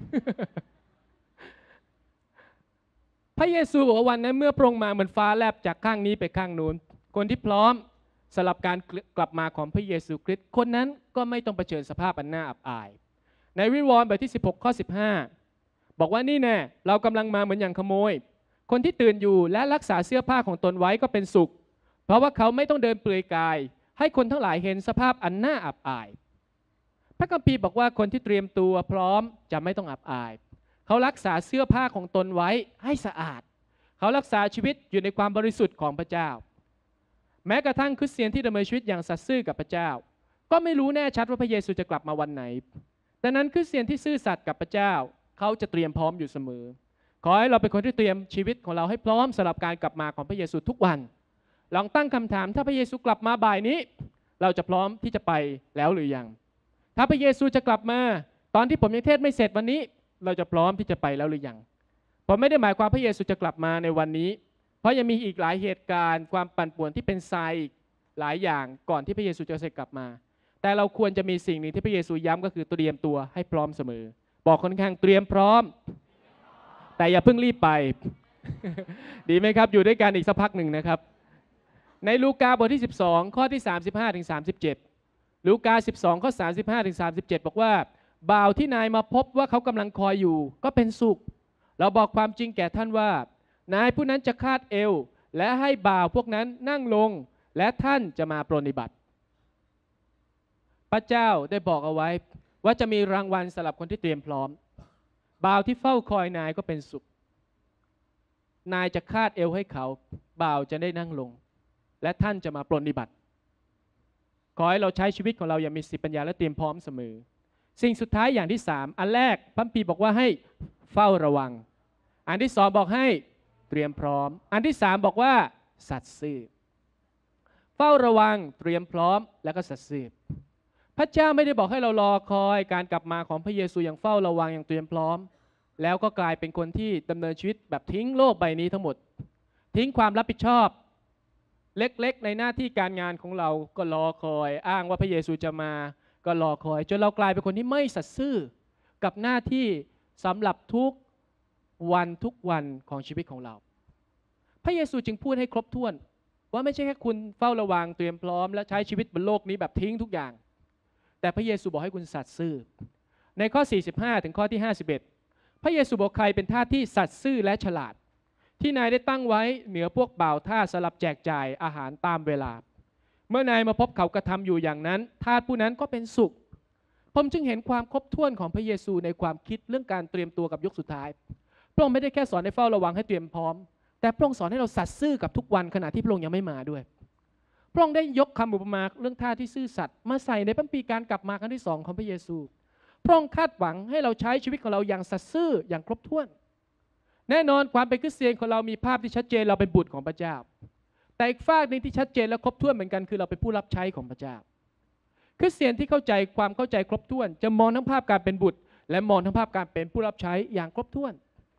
[SPEAKER 1] พระเยซูบอกว่าวันนั้นเมื่อพระองค์มาเหมือนฟ้าแลบจากข้างนี้ไปข้างนู้นคนที่พร้อมสำหรับการกลับมาของพระเยซูคริสต์คนนั้นก็ไม่ต้องเผชิญสภาพอันน่าอับอายในวิวรณ์บทที่16ข้อ15บอกว่านี่แน่เรากำลังมาเหมือนอย่างขโมยคนที่ตื่นอยู่และรักษาเสื้อผ้าของตนไว้ก็เป็นสุขเพราะว่าเขาไม่ต้องเดินเปลือยกายให้คนทั้งหลายเห็นสภาพอันน่าอับอายพระคัมภีร์บอกว่าคนที่เตรียมตัวพร้อมจะไม่ต้องอับอายเขารักษาเสื้อผ้าของตนไว้ให้สะอาดเขารักษาชีวิตอยู่ในความบริสุทธิ์ของพระเจ้าแม้กระทั่งคริสเตียนที่ดำเนินชีวิตอย่างสัตย์ซื่อกับพระเจ้าก็ไม่รู้แน่ชัดว่าพระเยซูจะกลับมาวันไหนดังนั้นคริสเตียนที่ซื่อสัตย์กับพระเจ้าเขาจะเตรียมพร้อมอยู่เสมอขอให้เราเป็นคนที่เตรียมชีวิตของเราให้พร้อมสำหรับการกลับมาของพระเยซูทุกวันลองตั้งคำถามถ้าพระเยซูกลับมาบ่ายนี้เราจะพร้อมที่จะไปแล้วหรือยังถ้าพระเยซูจะกลับมาตอนที่ผมยังเทศไม่เสร็จวันนี้เราจะพร้อมที่จะไปแล้วหรือยังผมไม่ได้หมายความพระเยซูจะกลับมาในวันนี้เพราะยังมีอีกหลายเหตุการณ์ความปั่นป่วนที่เป็นทรายหลายอย่างก่อนที่พระเยซูจะเสด็จกลับมาแต่เราควรจะมีสิ่งหนึ่งที่พระเยซูย้ำก็คือเตรียมตัวให้พร้อมเสมอบอกคนข้างเตรียมพร้อมแต่อย่าเพิ่งรีบไป ดีไหมครับอยู่ด้วยกันอีกสักพักหนึ่งนะครับในลูกาบทที่12ข้อที่35ถึง37ลูกา12ข้อ35ถึง37บอกว่าบ่าวที่นายมาพบว่าเขากำลังคอยอยู่ก็เป็นสุขเราบอกความจริงแก่ท่านว่านายผู้นั้นจะคาดเอวและให้บ่าวพวกนั้นนั่งลงและท่านจะมาปรนนิบัติพระเจ้าได้บอกเอาไว้ว่าจะมีรางวัลสำหรับคนที่เตรียมพร้อมบ่าวที่เฝ้าคอยนายก็เป็นสุขนายจะคาดเอวให้เขาบ่าวจะได้นั่งลงและท่านจะมาปรนนิบัติขอให้เราใช้ชีวิตของเราอย่างมีสติปัญญาและเตรียมพร้อมเสมอสิ่งสุดท้ายอย่างที่3อันแรกพระคัมภีร์บอกว่าให้เฝ้าระวังอันที่2บอกให้เตรียมพร้อมอันที่3บอกว่าสัตย์ซื่อเฝ้าระวังเตรียมพร้อมแล้วก็สัตย์ซื่อพระเจ้าไม่ได้บอกให้เรารอคอยการกลับมาของพระเยซูอย่างเฝ้าระวังอย่างเตรียมพร้อมแล้วก็กลายเป็นคนที่ดำเนินชีวิตแบบทิ้งโลกใบนี้ทั้งหมดทิ้งความรับผิดชอบเล็กๆในหน้าที่การงานของเราก็รอคอยอ้างว่าพระเยซูจะมาก็รอคอยจนเรากลายเป็นคนที่ไม่สัตย์ซื่อกับหน้าที่สำหรับทุกวันของชีวิตของเราพระเยซูจึงพูดให้ครบถ้วนว่าไม่ใช่แค่คุณเฝ้าระวังเตรียมพร้อมและใช้ชีวิตบนโลกนี้แบบทิ้งทุกอย่างแต่พระเยซูบอกให้คุณสัตย์ซื่อในข้อ45ถึงข้อที่51พระเยซูบอกใครเป็นทาสที่สัตย์ซื่อและฉลาดที่นายได้ตั้งไว้เหนือพวกบ่าวทาสสลับแจกจ่ายอาหารตามเวลาเมื่อนายมาพบเขากระทำอยู่อย่างนั้นทาสผู้นั้นก็เป็นสุขผมจึงเห็นความครบถ้วนของพระเยซูในความคิดเรื่องการเตรียมตัวกับยุคสุดท้ายพระองค์ไม่ได้แค่สอนให้เฝ้าระวังให้เตรียมพร้อมแต่พระองค์สอนให้เราสัตย์ซื่อกับทุกวันขณะที่พระองค์ยังไม่มาด้วยพระองค์ได้ยกคำอุปมาเรื่องทาสที่ซื่อสัตย์มาใส่ในพระคัมภีร์การกลับมาครั้งที่2ของพระเยซูพระองค์คาดหวังให้เราใช้ชีวิตของเราอย่างสัตย์ซื่ออย่างครบถ้วนแน่นอนความเป็นคริสเตียนของเรามีภาพที่ชัดเจนเราเป็นบุตรของพระเจ้าแต่อีกฝากหนึ่งที่ชัดเจนและครบถ้วนเหมือนกันคือเราเป็นผู้รับใช้ของพระเจ้าคริสเตียนที่เข้าใจความเข้าใจครบถ้วนจะมองทั้งภาพการเป็นบุตรและมองทั้งภาพการเป็นผู้รับใช้อย่างครบถ้วน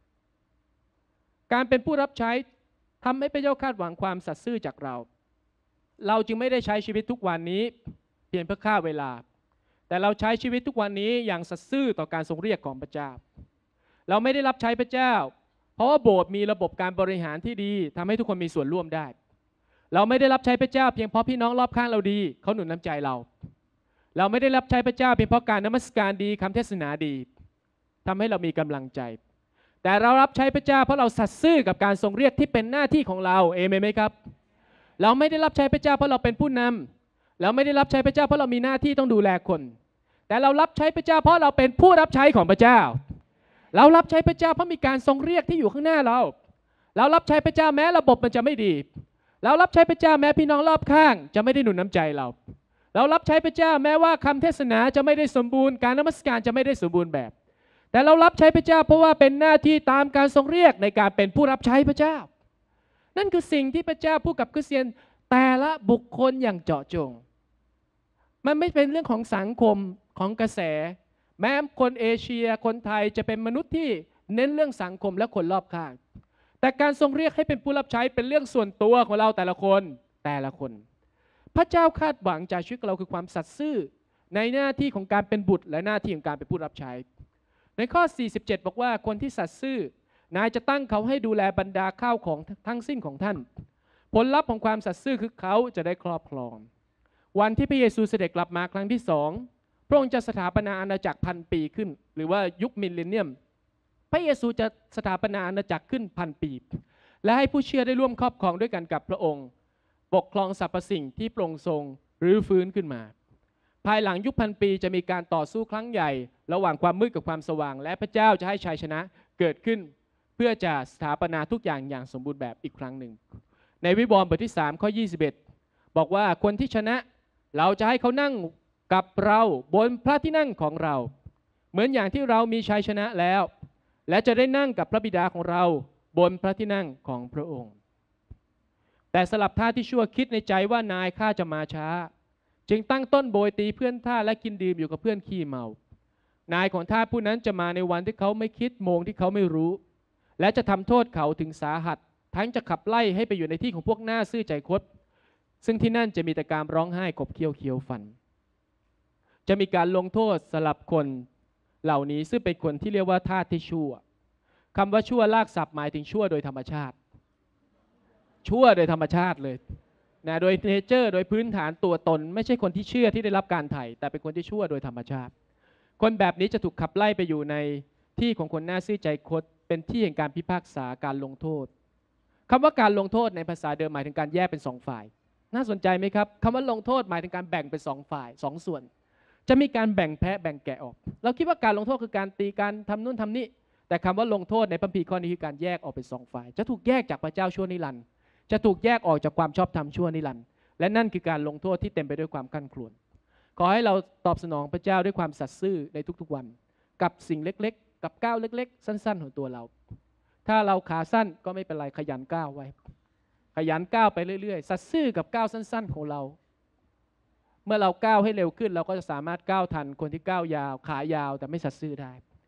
[SPEAKER 1] การเป็นผู้รับใช้ทำให้พระเจ้าคาดหวังความสัตย์ซื่อจากเราจึงไม่ได้ใช้ชีวิตทุกวันนี้เพียงเพื่อฆ่าเวลาแต่เราใช้ชีวิตทุกวันนี้อย่างสัตย์ซื่อต่อการทรงเรียกของพระเจ้าเราไม่ได้รับใช้พระเจ้าเพราะว่าโบสถ์มีระบบการบริหารที่ดีทำให้ทุกคนมีส่วนร่วมได้เราไม่ได้รับใช้พระเจ้าเพียงเพราะพี่น้องรอบข้างเราดีเขาหนุนน้ำใจเราไม่ได้รับใช้พระเจ้าเพียงเพราะการนมัสการดีคำเทศนาดีทำให้เรามีกำลังใจแต่เรารับใช้พระเจ้าเพราะเราสัตย์ซื่อกับการทรงเรียกที่เป็นหน้าที่ของเราเอเมนไหมครับเราไม่ได้รับใช้พระเจ้าเพราะเราเป็นผู้นำเราไม่ได้รับใช้พระเจ้าเพราะเรามีหน้าที่ต้องดูแลคนแต่เรารับใช้พระเจ้าเพราะเราเป็นผู้รับใช้ของพระเจ้าเรารับใช้พระเจ้าเพราะมีการทรงเรียกที่อยู่ข้างหน้าเรารับใช้พระเจ้าแม้ระบบมันจะไม่ดีเรารับใช้พระเจ้าแม้พี่น้องรอบข้างจะไม่ได้หนุนน้ำใจเรารับใช้พระเจ้าแม้ว่าคำเทศนาจะไม่ได้สมบูรณ์การนมัสการจะไม่ได้สมบูรณ์แบบแต่เรารับใช้พระเจ้าเพราะว่าเป็นหน้าที่ตามการทรงเรียกในการเป็นผู้รับใช้พระเจ้านั่นคือสิ่งที่พระเจ้าพูดกับคริสเตียนแต่ละบุคคลอย่างเจาะจงมันไม่เป็นเรื่องของสังคมของกระแสแม้คนเอเชียคนไทยจะเป็นมนุษย์ที่เน้นเรื่องสังคมและคนรอบข้างแต่การทรงเรียกให้เป็นผู้รับใช้เป็นเรื่องส่วนตัวของเราแต่ละคนพระเจ้าคาดหวังจากชีวิตเราคือความสัตย์ซื่อในหน้าที่ของการเป็นบุตรและหน้าที่ของการเป็นผู้รับใช้ในข้อ47บอกว่าคนที่สัตย์ซื่อนายจะตั้งเขาให้ดูแลบรรดาข้าวของทั้งสิ้นของท่านผลลัพธ์ของความสัตย์ซื่อคือเขาจะได้ครอบครองวันที่พระเยซูเสด็จกลับมาครั้งที่2พระองค์จะสถาปนาอาณาจักร1,000 ปีขึ้นหรือว่ายุคมิลเลนเนียมพระเยซูจะสถาปนาอาณาจักรขึ้น1,000 ปีและให้ผู้เชื่อได้ร่วมครอบครองด้วยกันกับพระองค์ปกครองสรรพสิ่งที่พระองค์ทรงรื้อฟื้นขึ้นมาภายหลังยุค1,000 ปีจะมีการต่อสู้ครั้งใหญ่ระหว่างความมืดกับความสว่างและพระเจ้าจะให้ชัยชนะเกิดขึ้นเพื่อจะสถาปนาทุกอย่างอย่างสมบูรณ์แบบอีกครั้งหนึ่งในวิวรณ์บทที่3ข้อ21บอกว่าคนที่ชนะเราจะให้เขานั่งกับเราบนพระที่นั่งของเราเหมือนอย่างที่เรามีชัยชนะแล้วและจะได้นั่งกับพระบิดาของเราบนพระที่นั่งของพระองค์แต่สลับท่าที่ชั่วคิดในใจว่านายข้าจะมาช้าจึงตั้งต้นโบยตีเพื่อนท่าและกินดื่มอยู่กับเพื่อนขี้เมานายของท่าผู้นั้นจะมาในวันที่เขาไม่คิดโมงที่เขาไม่รู้และจะทำโทษเขาถึงสาหัสทั้งจะขับไล่ให้ไปอยู่ในที่ของพวกหน้าซื่อใจคดซึ่งที่นั่นจะมีแต่การร้องไห้ขบเคี้ยวเคี้ยวฟันจะมีการลงโทษสำหรับคนเหล่านี้ซึ่งเป็นคนที่เรียกว่าทาสที่ชั่วคำว่าชั่วลากศัพท์หมายถึงชั่วโดยธรรมชาติชั่วโดยธรรมชาติเลยนะโดยเนเจอร์โดยพื้นฐานตัวตนไม่ใช่คนที่เชื่อที่ได้รับการไถ่แต่เป็นคนที่ชั่วโดยธรรมชาติคนแบบนี้จะถูกขับไล่ไปอยู่ในที่ของคนหน้าซื่อใจคดเป็นที่แห่งการพิพากษาการลงโทษคำว่าการลงโทษในภาษาเดิมหมายถึงการแยกเป็น2 ฝ่ายน่าสนใจไหมครับคำว่าลงโทษหมายถึงการแบ่งเป็น2 ฝ่าย2 ส่วนจะมีการแบ่งแพะแบ่งแกะออกเราคิดว่าการลงโทษคือการตีการทำนู่นทำนี่แต่คำว่าลงโทษในพระคัมภีร์ข้อนี้คือการแยกออกเป็น2 ฝ่ายจะถูกแยกจากพระเจ้าชั่วนิรันดร์จะถูกแยกออกจากความชอบธรรมชั่วนิรันดร์และนั่นคือการลงโทษที่เต็มไปด้วยความขั้นครวญขอให้เราตอบสนองพระเจ้าด้วยความสัตย์ซื่อในทุกๆวันกับสิ่งเล็กๆกับก้าวเล็กๆสั้นๆของตัวเราถ้าเราขาสั้นก็ไม่เป็นไรขยันก้าวไว้ขยันก้าวไปเรื่อยๆสัตย์ซื่อกับก้าวสั้นๆของเราเมื่อเราก้าวให้เร็วขึ้นเราก็จะสามารถก้าวทันคนที่ก้าวยาวขายาวแต่ไม่สัตย์ซื่อได้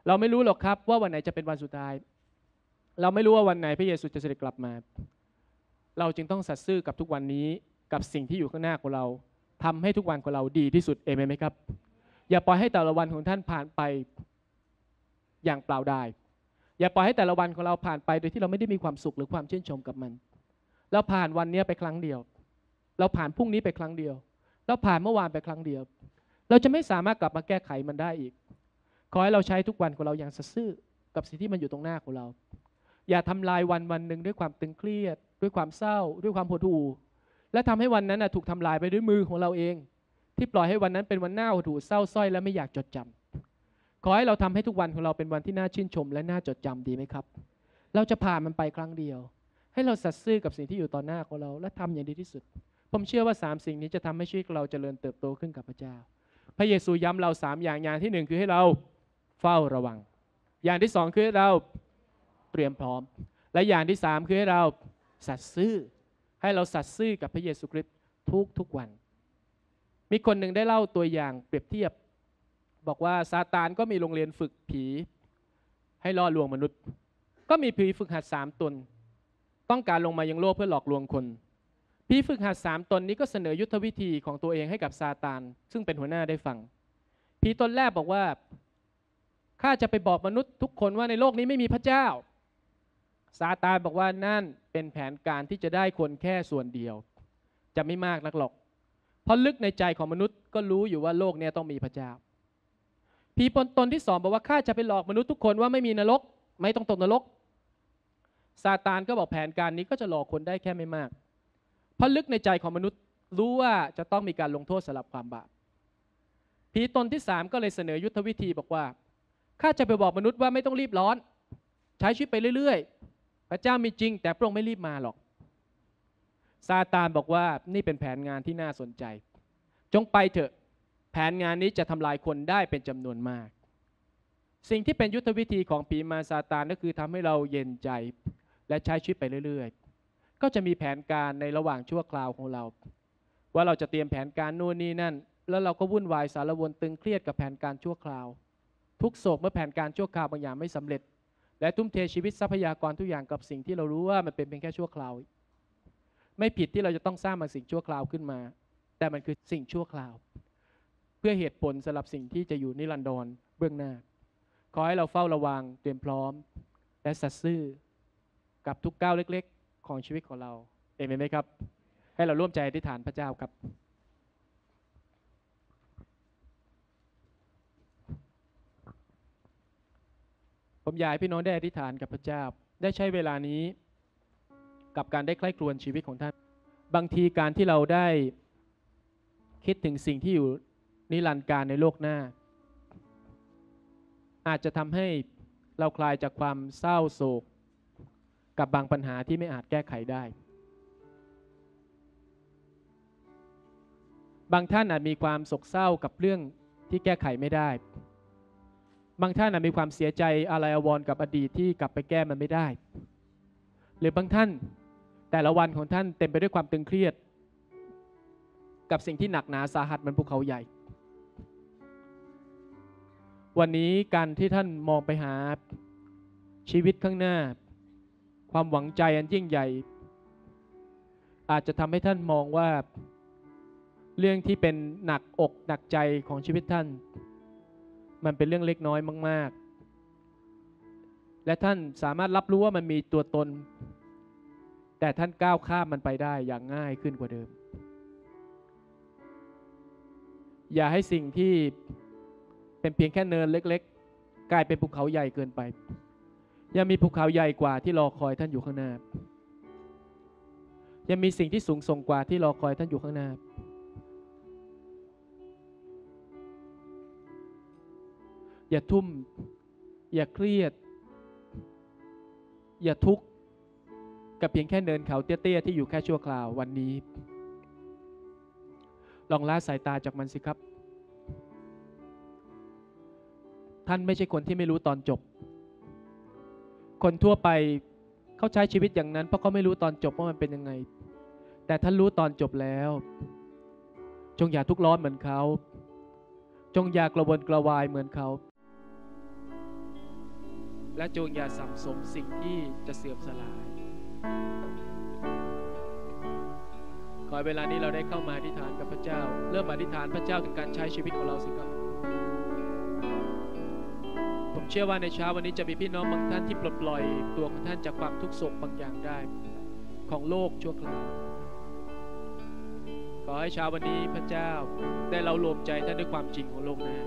[SPEAKER 1] เราไม่รู้หรอกครับว่าวันไหนจะเป็นวันสุดท้ายเราไม่รู้ว่าวันไหนพระเยซูจะเสด็จกลับมาเราจึงต้องสัตย์ซื่อกับทุกวันนี้กับสิ่งที่อยู่ข้างหน้าของเราทำให้ทุกวันของเราดีที่สุดเอเมนไหมครับอย่าปล่อยให้แต่ละวันของท่านผ่านไปอย่างเปล่าดายอย่าปล่อยให้แต่ละวันของเราผ่านไปโดยที่เราไม่ได้มีความสุขหรือความชื่นชมกับมันเราผ่านวันนี้ไปครั้งเดียวเราผ่านพรุ่งนี้ไปครั้งเดียวเราผ่านเมื่อวานไปครั้งเดียวเราจะไม่สามารถกลับมาแก้ไขมันได้อีกขอให้เราใช้ทุกวันของเราอย่างสัตย์ซื่อกับสิ่งที่มันอยู่ตรงหน้าของเราอย่าทำลายวันวันหนึ่งด้วยความตึงเครียดด้วยความเศร้าด้วยความหดหู่และทำให้วันนั้นถูกทำลายไปด้วยมือของเราเองที่ปล่อยให้วันนั้นเป็นวันหน้าหดหู่เศร้าส้อยและไม่อยากจดจำขอให้เราทำให้ทุกวันของเราเป็นวันที่น่าชื่นชมและน่าจดจำดีไหมครับเราจะผ่านมันไปครั้งเดียวให้เราสัตย์ซื่อกับสิ่งที่อยู่ต่อหน้าของเราและทำอย่างดีที่สุดผมเชื่อว่า3สิ่งนี้จะทำให้ชีวิตเราเจริญเติบโตขึ้นกับพระเจ้าพระเยซูย้ำเรา3อย่างที่1คือให้เราเฝ้าระวังอย่างที่2คือให้เราเตรียมพร้อมและอย่างที่3คือให้เราสัตย์ซื่อให้เราสัตย์ซื่อกับพระเยซูคริสต์ทุกวันมีคนหนึ่งได้เล่าตัวอย่างเปรียบเทียบบอกว่าซาตานก็มีโรงเรียนฝึกผีให้ล่อลวงมนุษย์ก็มีผีฝึกหัด3 ตนต้องการลงมายังโลกเพื่อหลอกลวงคนผีฝึกหัด3 ตนนี้ก็เสนอยุทธวิธีของตัวเองให้กับซาตานซึ่งเป็นหัวหน้าได้ฟังผีตนแรกบอกว่าข้าจะไปบอกมนุษย์ทุกคนว่าในโลกนี้ไม่มีพระเจ้าซาตานบอกว่านั่นเป็นแผนการที่จะได้คนแค่ส่วนเดียวจะไม่มากนักหรอกเพราะลึกในใจของมนุษย์ก็รู้อยู่ว่าโลกนี้ต้องมีพระเจ้าผีตนที่2บอกว่าข้าจะไปหลอกมนุษย์ทุกคนว่าไม่มีนรกไม่ต้องตกนรกซาตานก็บอกแผนการนี้ก็จะหลอกคนได้แค่ไม่มากเพราะลึกในใจของมนุษย์รู้ว่าจะต้องมีการลงโทษสำหรับความบาปผีตนที่3ก็เลยเสนอยุทธวิธีบอกว่าข้าจะไปบอกมนุษย์ว่าไม่ต้องรีบร้อนใช้ชีวิตไปเรื่อยๆพระเจ้ามีจริงแต่พระองค์ไม่รีบมาหรอกซาตานบอกว่านี่เป็นแผนงานที่น่าสนใจจงไปเถอะแผนงานนี้จะทำลายคนได้เป็นจำนวนมากสิ่งที่เป็นยุทธวิธีของผีมารซาตานก็คือทำให้เราเย็นใจและใช้ชีวิตไปเรื่อยๆก็จะมีแผนการในระหว่างชั่วคราวของเราว่าเราจะเตรียมแผนการนู่นนี่นั่นแล้วเราก็วุ่นวายสารวนตึงเครียดกับแผนการชั่วคราวทุกโศกเมื่อแผนการชั่วคราวบางอย่างไม่สำเร็จและทุ่มเทชีวิตทรัพยากรทุกอย่างกับสิ่งที่เรารู้ว่ามันเป็นเพียงแค่ชั่วคราวไม่ผิดที่เราจะต้องสร้างบางสิ่งชั่วคราวขึ้นมาแต่มันคือสิ่งชั่วคราวเพื่อเหตุผลสำหรับสิ่งที่จะอยู่นิรันดรเบื้องหน้าขอให้เราเฝ้าระวังเตรียมพร้อมและสัตย์ซื่อกับทุกก้าวเล็กๆของชีวิตของเราเอเมนไหมครับให้เราร่วมใจอธิษฐานพระเจ้าครับผมอยากให้พี่น้องได้อธิษฐานกับพระเจ้าได้ใช้เวลานี้กับการได้ใคร่ครวญชีวิตของท่านบางทีการที่เราได้คิดถึงสิ่งที่อยู่นิรันดร์การในโลกหน้าอาจจะทำให้เราคลายจากความเศร้าโศกกับบางปัญหาที่ไม่อาจแก้ไขได้บางท่านอาจมีความโศกเศร้ากับเรื่องที่แก้ไขไม่ได้บางท่านอาจมีความเสียใจอาลัยอาวรณ์กับอดีตที่กลับไปแก้มันไม่ได้หรือบางท่านแต่ละวันของท่านเต็มไปด้วยความตึงเครียดกับสิ่งที่หนักหนาสาหัสเหมือนภูเขาใหญ่วันนี้การที่ท่านมองไปหาชีวิตข้างหน้าความหวังใจอันยิ่งใหญ่อาจจะทำให้ท่านมองว่าเรื่องที่เป็นหนักอกหนักใจของชีวิตท่านมันเป็นเรื่องเล็กน้อยมากๆและท่านสามารถรับรู้ว่ามันมีตัวตนแต่ท่านก้าวข้ามมันไปได้อย่างง่ายขึ้นกว่าเดิมอย่าให้สิ่งที่เป็นเพียงแค่เนินเล็กๆกลายเป็นภูเขาใหญ่เกินไปยังมีภูเขาใหญ่กว่าที่รอคอยท่านอยู่ข้างหน้ายังมีสิ่งที่สูงส่งกว่าที่รอคอยท่านอยู่ข้างหน้าอย่าทุ่มอย่าเครียดอย่าทุกข์กับเพียงแค่เนินเขาเตี้ยๆที่อยู่แค่ชั่วคราววันนี้ลองละสายตาจากมันสิครับท่านไม่ใช่คนที่ไม่รู้ตอนจบคนทั่วไปเขาใช้ชีวิตอย่างนั้นเพราะเขาไม่รู้ตอนจบว่ามันเป็นยังไงแต่ท่านรู้ตอนจบแล้วจงอย่าทุกข์ร้อนเหมือนเขาจงอย่ากระวนกระวายเหมือนเขาและจงอย่าสับสมสิ่งที่จะเสื่อมสลายขอเวลานี้เราได้เข้ามาอธิษฐานกับพระเจ้าเริ่มอธิษฐานพระเจ้าถึงการใช้ชีวิตของเราสิครับผมเชื่อว่าในเช้าวันนี้จะมีพี่น้องบางท่านที่ปลดปล่อยตัวของท่านจากความทุกข์โศกบางอย่างได้ของโลกชั่วคราวขอให้เช้าวันนี้พระเจ้าได้เรารวมใจท่านด้วยความจริงของโลกหน้า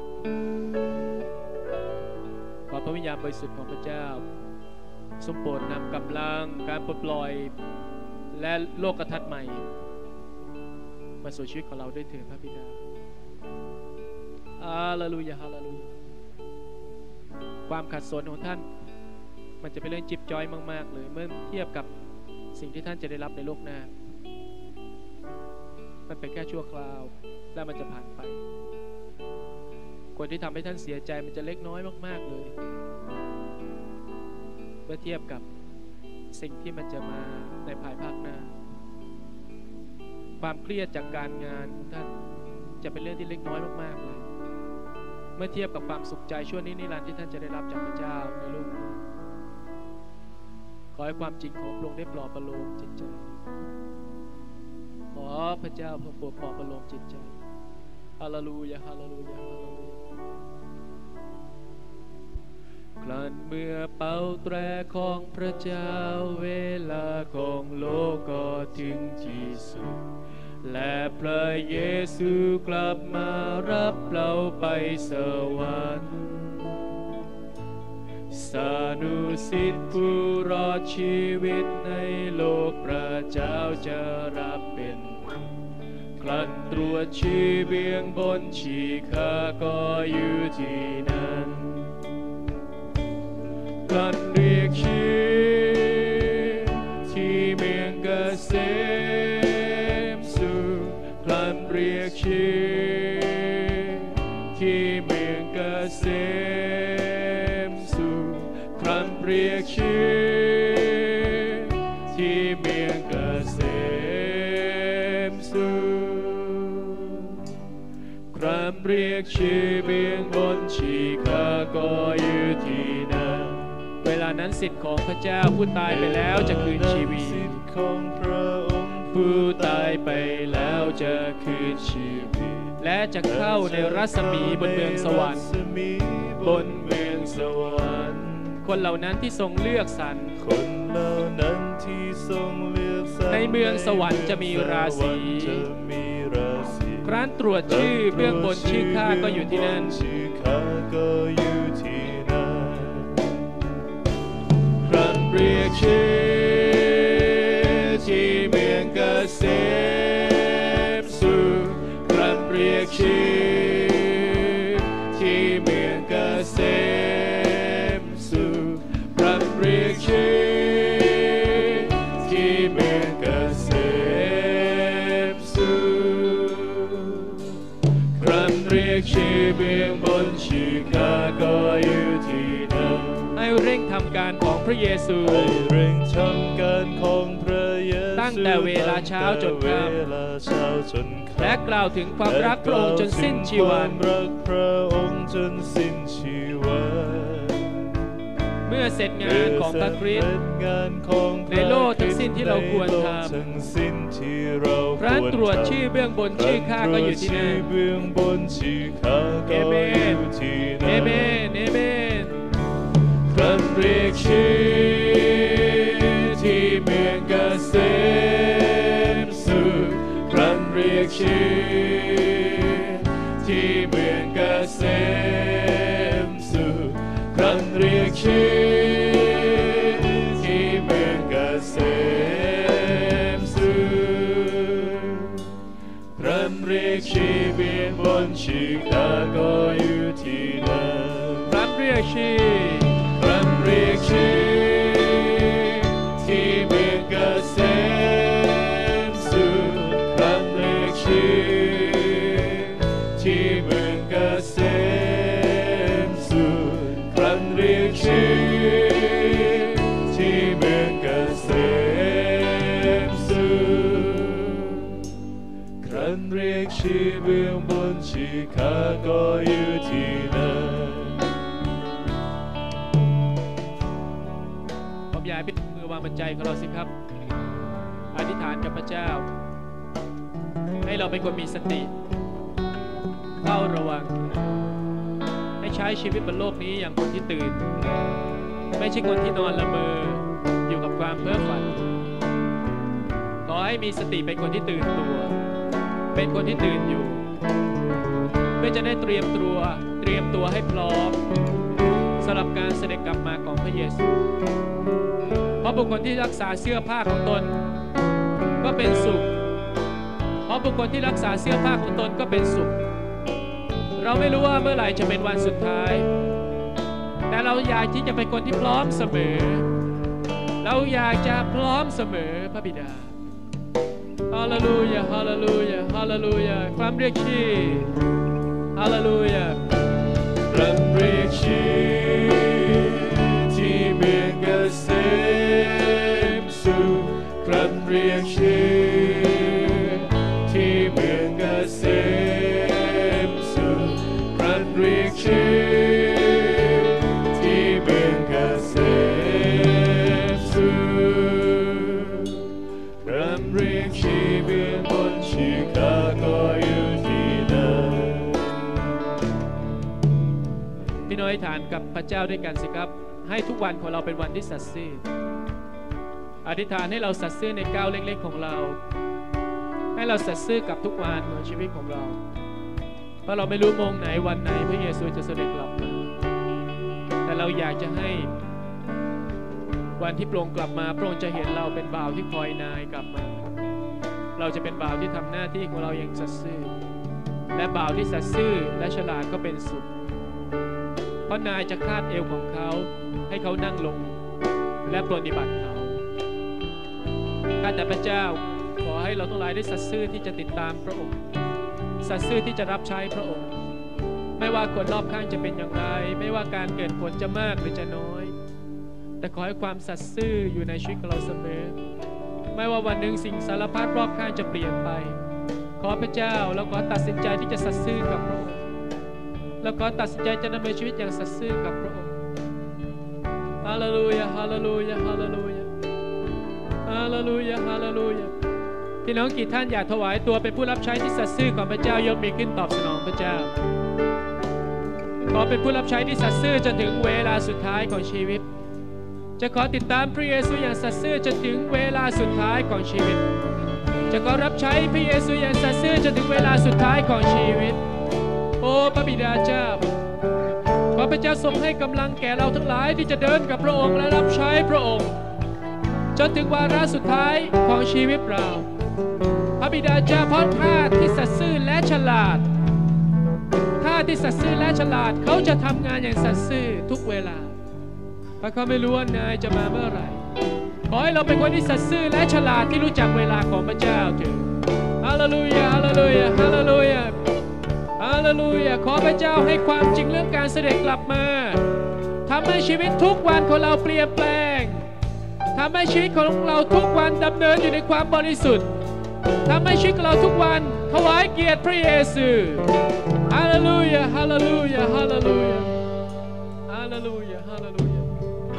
[SPEAKER 1] ขอพระวิญญาณบริสุทธิ์ของพระเจ้าทรงโปรดนำกำลังการปลดปล่อยและโลกทัศน์ใหม่มาสู่ชีวิตของเราด้วยเถิดพระบิดาฮาเลลูยาฮาเลลูยาความขัดสนของท่านมันจะเป็นเรื่องจิบจ้อยมากๆเลยเมื่อเทียบกับสิ่งที่ท่านจะได้รับในโลกหน้ามันเป็นแค่ชั่วคราวและมันจะผ่านไปคนที่ทำให้ท่านเสียใจมันจะเล็กน้อยมากๆเลยเมื่อเทียบกับสิ่งที่มันจะมาในภายภาคหน้าความเครียดจากการงานของท่านจะเป็นเรื่องที่เล็กน้อยมากๆเลยเมื่อเทียบกับความสุขใจชั่วนิรันดร์ที่ท่านจะได้รับจากพระเจ้าในโลกนี้ขอให้ความจริงของพระองค์ได้ปลอบประโลมจิตใจขอพระเจ้าทรงโปรดปลอบประโลมจิตใจฮาเลลูยาฮาเลลูยาฮาเลลูยาครั้นเมื่อเป่าแตรของพระเจ้าเวลาของโลกก็ถึงที่สุดและพระเยซูกลับมารับเราไปสวรรค์สานุสิทธิผู้รอดชีวิตในโลกพระเจ้าจะรับเป็นครั้นตรวจชีเบื้องบนชีข้าก็อยู่ที่นั้นครั้นเรียกชื่อที่เมืองเกษมสุขครั้นเรียกชื่อที่เมืองเกษมสุขครั้นเรียกชื่อที่เมืองเกษมสุขครั้นเรียกชื่อเบื้องบนชีข้าก็อยู่ที่นั้นเวลานั้นสิทธิ์ของพระเจ้าผู้ตายไปแล้วจะคืนชีวิตของพระองค์ผู้ตายไปแล้วจะคืนชีวิตและจะเข้าในรัศมีบนเมืองสวรรค์บนเมืองสวรรค์คนเหล่านั้นที่ทรงเลือกสรรคนเหล่านั้นที่ทรงเลือกสรรในเมืองสวรรค์จะมีราศีครั้นตรวจชื่อเบื้องบนชื่อข้าก็อยู่ที่นั่นครั้นเรียกชื่อที่เมืองเกษมสุขครั้นเรียกชื่อที่เมืองเกษมสุขครั้นเรียกชื่อที่เมืองเกษมสุขครั้นเรียกชื่อเบื้องบนชื่อข้าก็อยู่ที่นั่นให้เร่งทำการของพระเยซูให้เร่งทำการของพระเยซูตั้งแต่เวลาเช้าจนค่ำและกล่าวถึงความรักพระองค์จนสิ้นชีวันเมื่อเสร็จงานของพระคริสต์ในโลกทั้งสิ้นที่เราควรทำครั้นตรวจชื่อเบื้องบนชื่อข้าก็อยู่ที่นั่นเอเมนเอเมนเอเมนครั้นเรียกชื่อที่เมืองเกษมสุขครั้นเรียกชื่อที่เมืองเกษมสุขครั้นเรียกชื่อที่เมืองเกษมสุขครั้นเรียกชื่อเบื้องบนชื่อข้าก็อยู่ที่นั่นครั้นเรียกชื่อครั้นเรียกชื่อที่เมืองเกษมสุขครั้นเรียกชื่อที่เมืองเกษมสุขครั้นเรียกชื่อที่เมืองเกษมสุขครั้นเรียกชื่อเบื้องบนชื่อข้าก็อยู่ที่นั่นบนใจของเราสิครับอธิษฐานกับพระเจ้าให้เราเป็นคนมีสติเฝ้าระวังให้ใช้ชีวิตบนโลกนี้อย่างคนที่ตื่นไม่ใช่คนที่นอนละเมออยู่กับความเพ้อฝันขอให้มีสติเป็นคนที่ตื่นตัวเป็นคนที่ตื่นอยู่เพื่อจะได้เตรียมตัวให้พร้อมสำหรับการเสด็จกลับมาของพระเยซูเพราะบุคคลที่รักษาเสื้อผ้าของตนก็เป็นสุขเพราะบุคคลที่รักษาเสื้อผ้าของตนก็เป็นสุขเราไม่รู้ว่าเมื่อไหร่จะเป็นวันสุดท้ายแต่เราอยากที่จะเป็นคนที่พร้อมเสมอเราอยากจะพร้อมเสมอพระบิดาฮาเลลูยาฮาเลลูยาฮาเลลูยาความเรียกชื่อฮาเลลูยาความเรียกชื่อที่เมืองเกษมสุขความเรียกชื่อที่เมืองเกษมสุขความเรียกชื่อที่เมืองเกษมสุขความเรียกชื่อเมืองบนชื่อข้าก็อยู่ที่นั่นพี่น้อยฐานกับพระเจ้าด้วยกันสิครับให้ทุกวันของเราเป็นวันที่สัตย์ซื่ออธิษฐานให้เราสัตย์ซื่อในก้าวเล็กๆของเราให้เราสัตย์ซื่อกับทุกวันของชีวิตของเราเพราะเราไม่รู้โมงไหนวันไหนพระเยซูจะเสด็จกลับมาแต่เราอยากจะให้วันที่พระองค์กลับมาพระองค์จะเห็นเราเป็นบ่าวที่คอยนายกลับมาเราจะเป็นบ่าวที่ทำหน้าที่ของเราอย่างสัตย์ซื่อและบ่าวที่สัตย์ซื่อและฉลาดก็เป็นสุขเพราะนายจะคาดเอวของเขาให้เขานั่งลงและปรนนิบัติเขาข้าแต่พระเจ้าขอให้เราทั้งหลายได้สัตย์ซื่อที่จะติดตามพระองค์สัตย์ซื่อที่จะรับใช้พระองค์ไม่ว่าคนรอบข้างจะเป็นอย่างไรไม่ว่าการเกิดผลจะมากหรือจะน้อยแต่ขอให้ความสัตย์ซื่ออยู่ในชีวิตของเราเสมอไม่ว่าวันหนึ่งสิ่งสารพัดรอบข้างจะเปลี่ยนไปขอพระเจ้าเราขอตัดสินใจที่จะสัตย์ซื่อกับพระองค์แล้วก็ตัดสินใจจะดำเนินชีวิตอย่างสัตย์ซื่อกับพระองค์ฮาเลลูยาฮาเลลูยาฮาเลลูยาฮาเลลูยาฮาเลลูยาพี่น้องกี่ท่านอยากถวายตัวเป็นผู้รับใช้ที่สัตย์ซื่อของพระเจ้ายกมือขึ้นตอบสนองพระเจ้าขอเป็นผู้รับใช้ที่สัตย์ซื่อจนถึงเวลาสุดท้ายของชีวิตจะขอติดตามพระเยซูอย่างสัตย์ซื่อจนถึงเวลาสุดท้ายของชีวิตจะขอรับใช้พระเยซูอย่างสัตย์ซื่อจนถึงเวลาสุดท้ายของชีวิตโอ้พระบิดาเจ้าขอพระเจ้าทรงให้กำลังแก่เราทั้งหลายที่จะเดินกับพระองค์และรับใช้พระองค์จนถึงวาระสุดท้ายของชีวิตเราพระบิดาเจ้าเพราะท่าที่สัตย์ซื่อและฉลาดท่าที่สัตย์ซื่อและฉลาดเขาจะทำงานอย่างสัตย์ซื่อทุกเวลาเพราะเขาไม่รู้ว่านายจะมาเมื่อไหร่ขอให้เราเป็นคนที่สัตย์ซื่อและฉลาดที่รู้จักเวลาของพระเจ้าเถิดฮาเลลูยาฮาเลลูยาฮาเลลูยาฮาเลลูยาขอพระเจ้าให้ความจริงเรื่องการเสด็จกลับมาทำให้ชีวิตทุกวันของเราเปลี่ยนแปลงทำให้ชีวิตของเราทุกวันดำเนินอยู่ในความบริสุทธิ์ทำให้ชีวิตของเราทุกวันถวายเกียรติพระเยซูฮาเลลูยาฮาเลลูยาฮาเลลูยาฮาเลลูยาฮาเลลูยา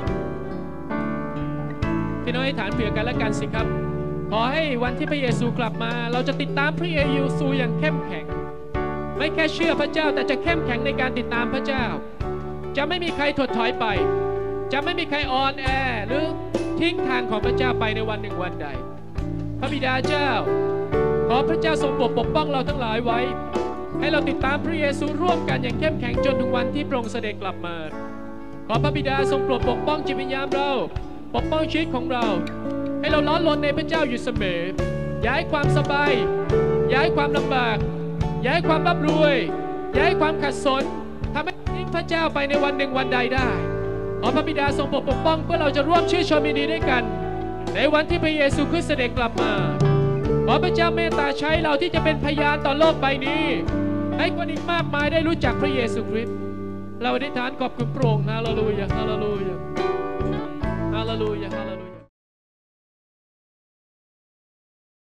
[SPEAKER 1] พี่น้องให้ฐานเผื่อกันและกันสิครับขอให้วันที่พระเยซูกลับมาเราจะติดตามพระเยซูอย่างเข้มแข็งไม่แค่เชื่อพระเจ้าแต่จะเข้มแข็งในการติดตามพระเจ้าจะไม่มีใครถดถอยไปจะไม่มีใครอ่อนแอหรือทิ้งทางของพระเจ้าไปในวันหนึ่งวันใดพระบิดาเจ้าขอพระเจ้าทรงปกป้องเราทั้งหลายไว้ให้เราติดตามพระเยซูร่วมกันอย่างเข้มแข็งจนถึงวันที่พระองค์เสด็จกลับมาขอพระบิดาทรงโปรดปกป้องจิตวิญญาณเราปกป้องชีวิตของเราให้เราล้อล้นในพระเจ้าอยู่เสมออย่าให้ความสบายอย่าให้ความลำบากอย่าให้ความร่ำรวยอย่าให้ความขัดสนทำให้ทิ้งพระเจ้าไปในวันหนึ่งวันใดได้ขอพระบิดาทรงปกป้องเพื่อเราจะร่วมชื่นชมยินดีด้วยกันในวันที่พระเยซูคริสต์เสด็จกลับมาขอพระเจ้าเมตตาใช้เราที่จะเป็นพยานต่อโลกใบนี้ให้คนอีกมากมายได้รู้จักพระเยซูคริสต์เราอธิษฐานขอบคุณพระองค์ฮาเลลูยาฮาเลลูยาฮาเลลูยาฮาเลลูยา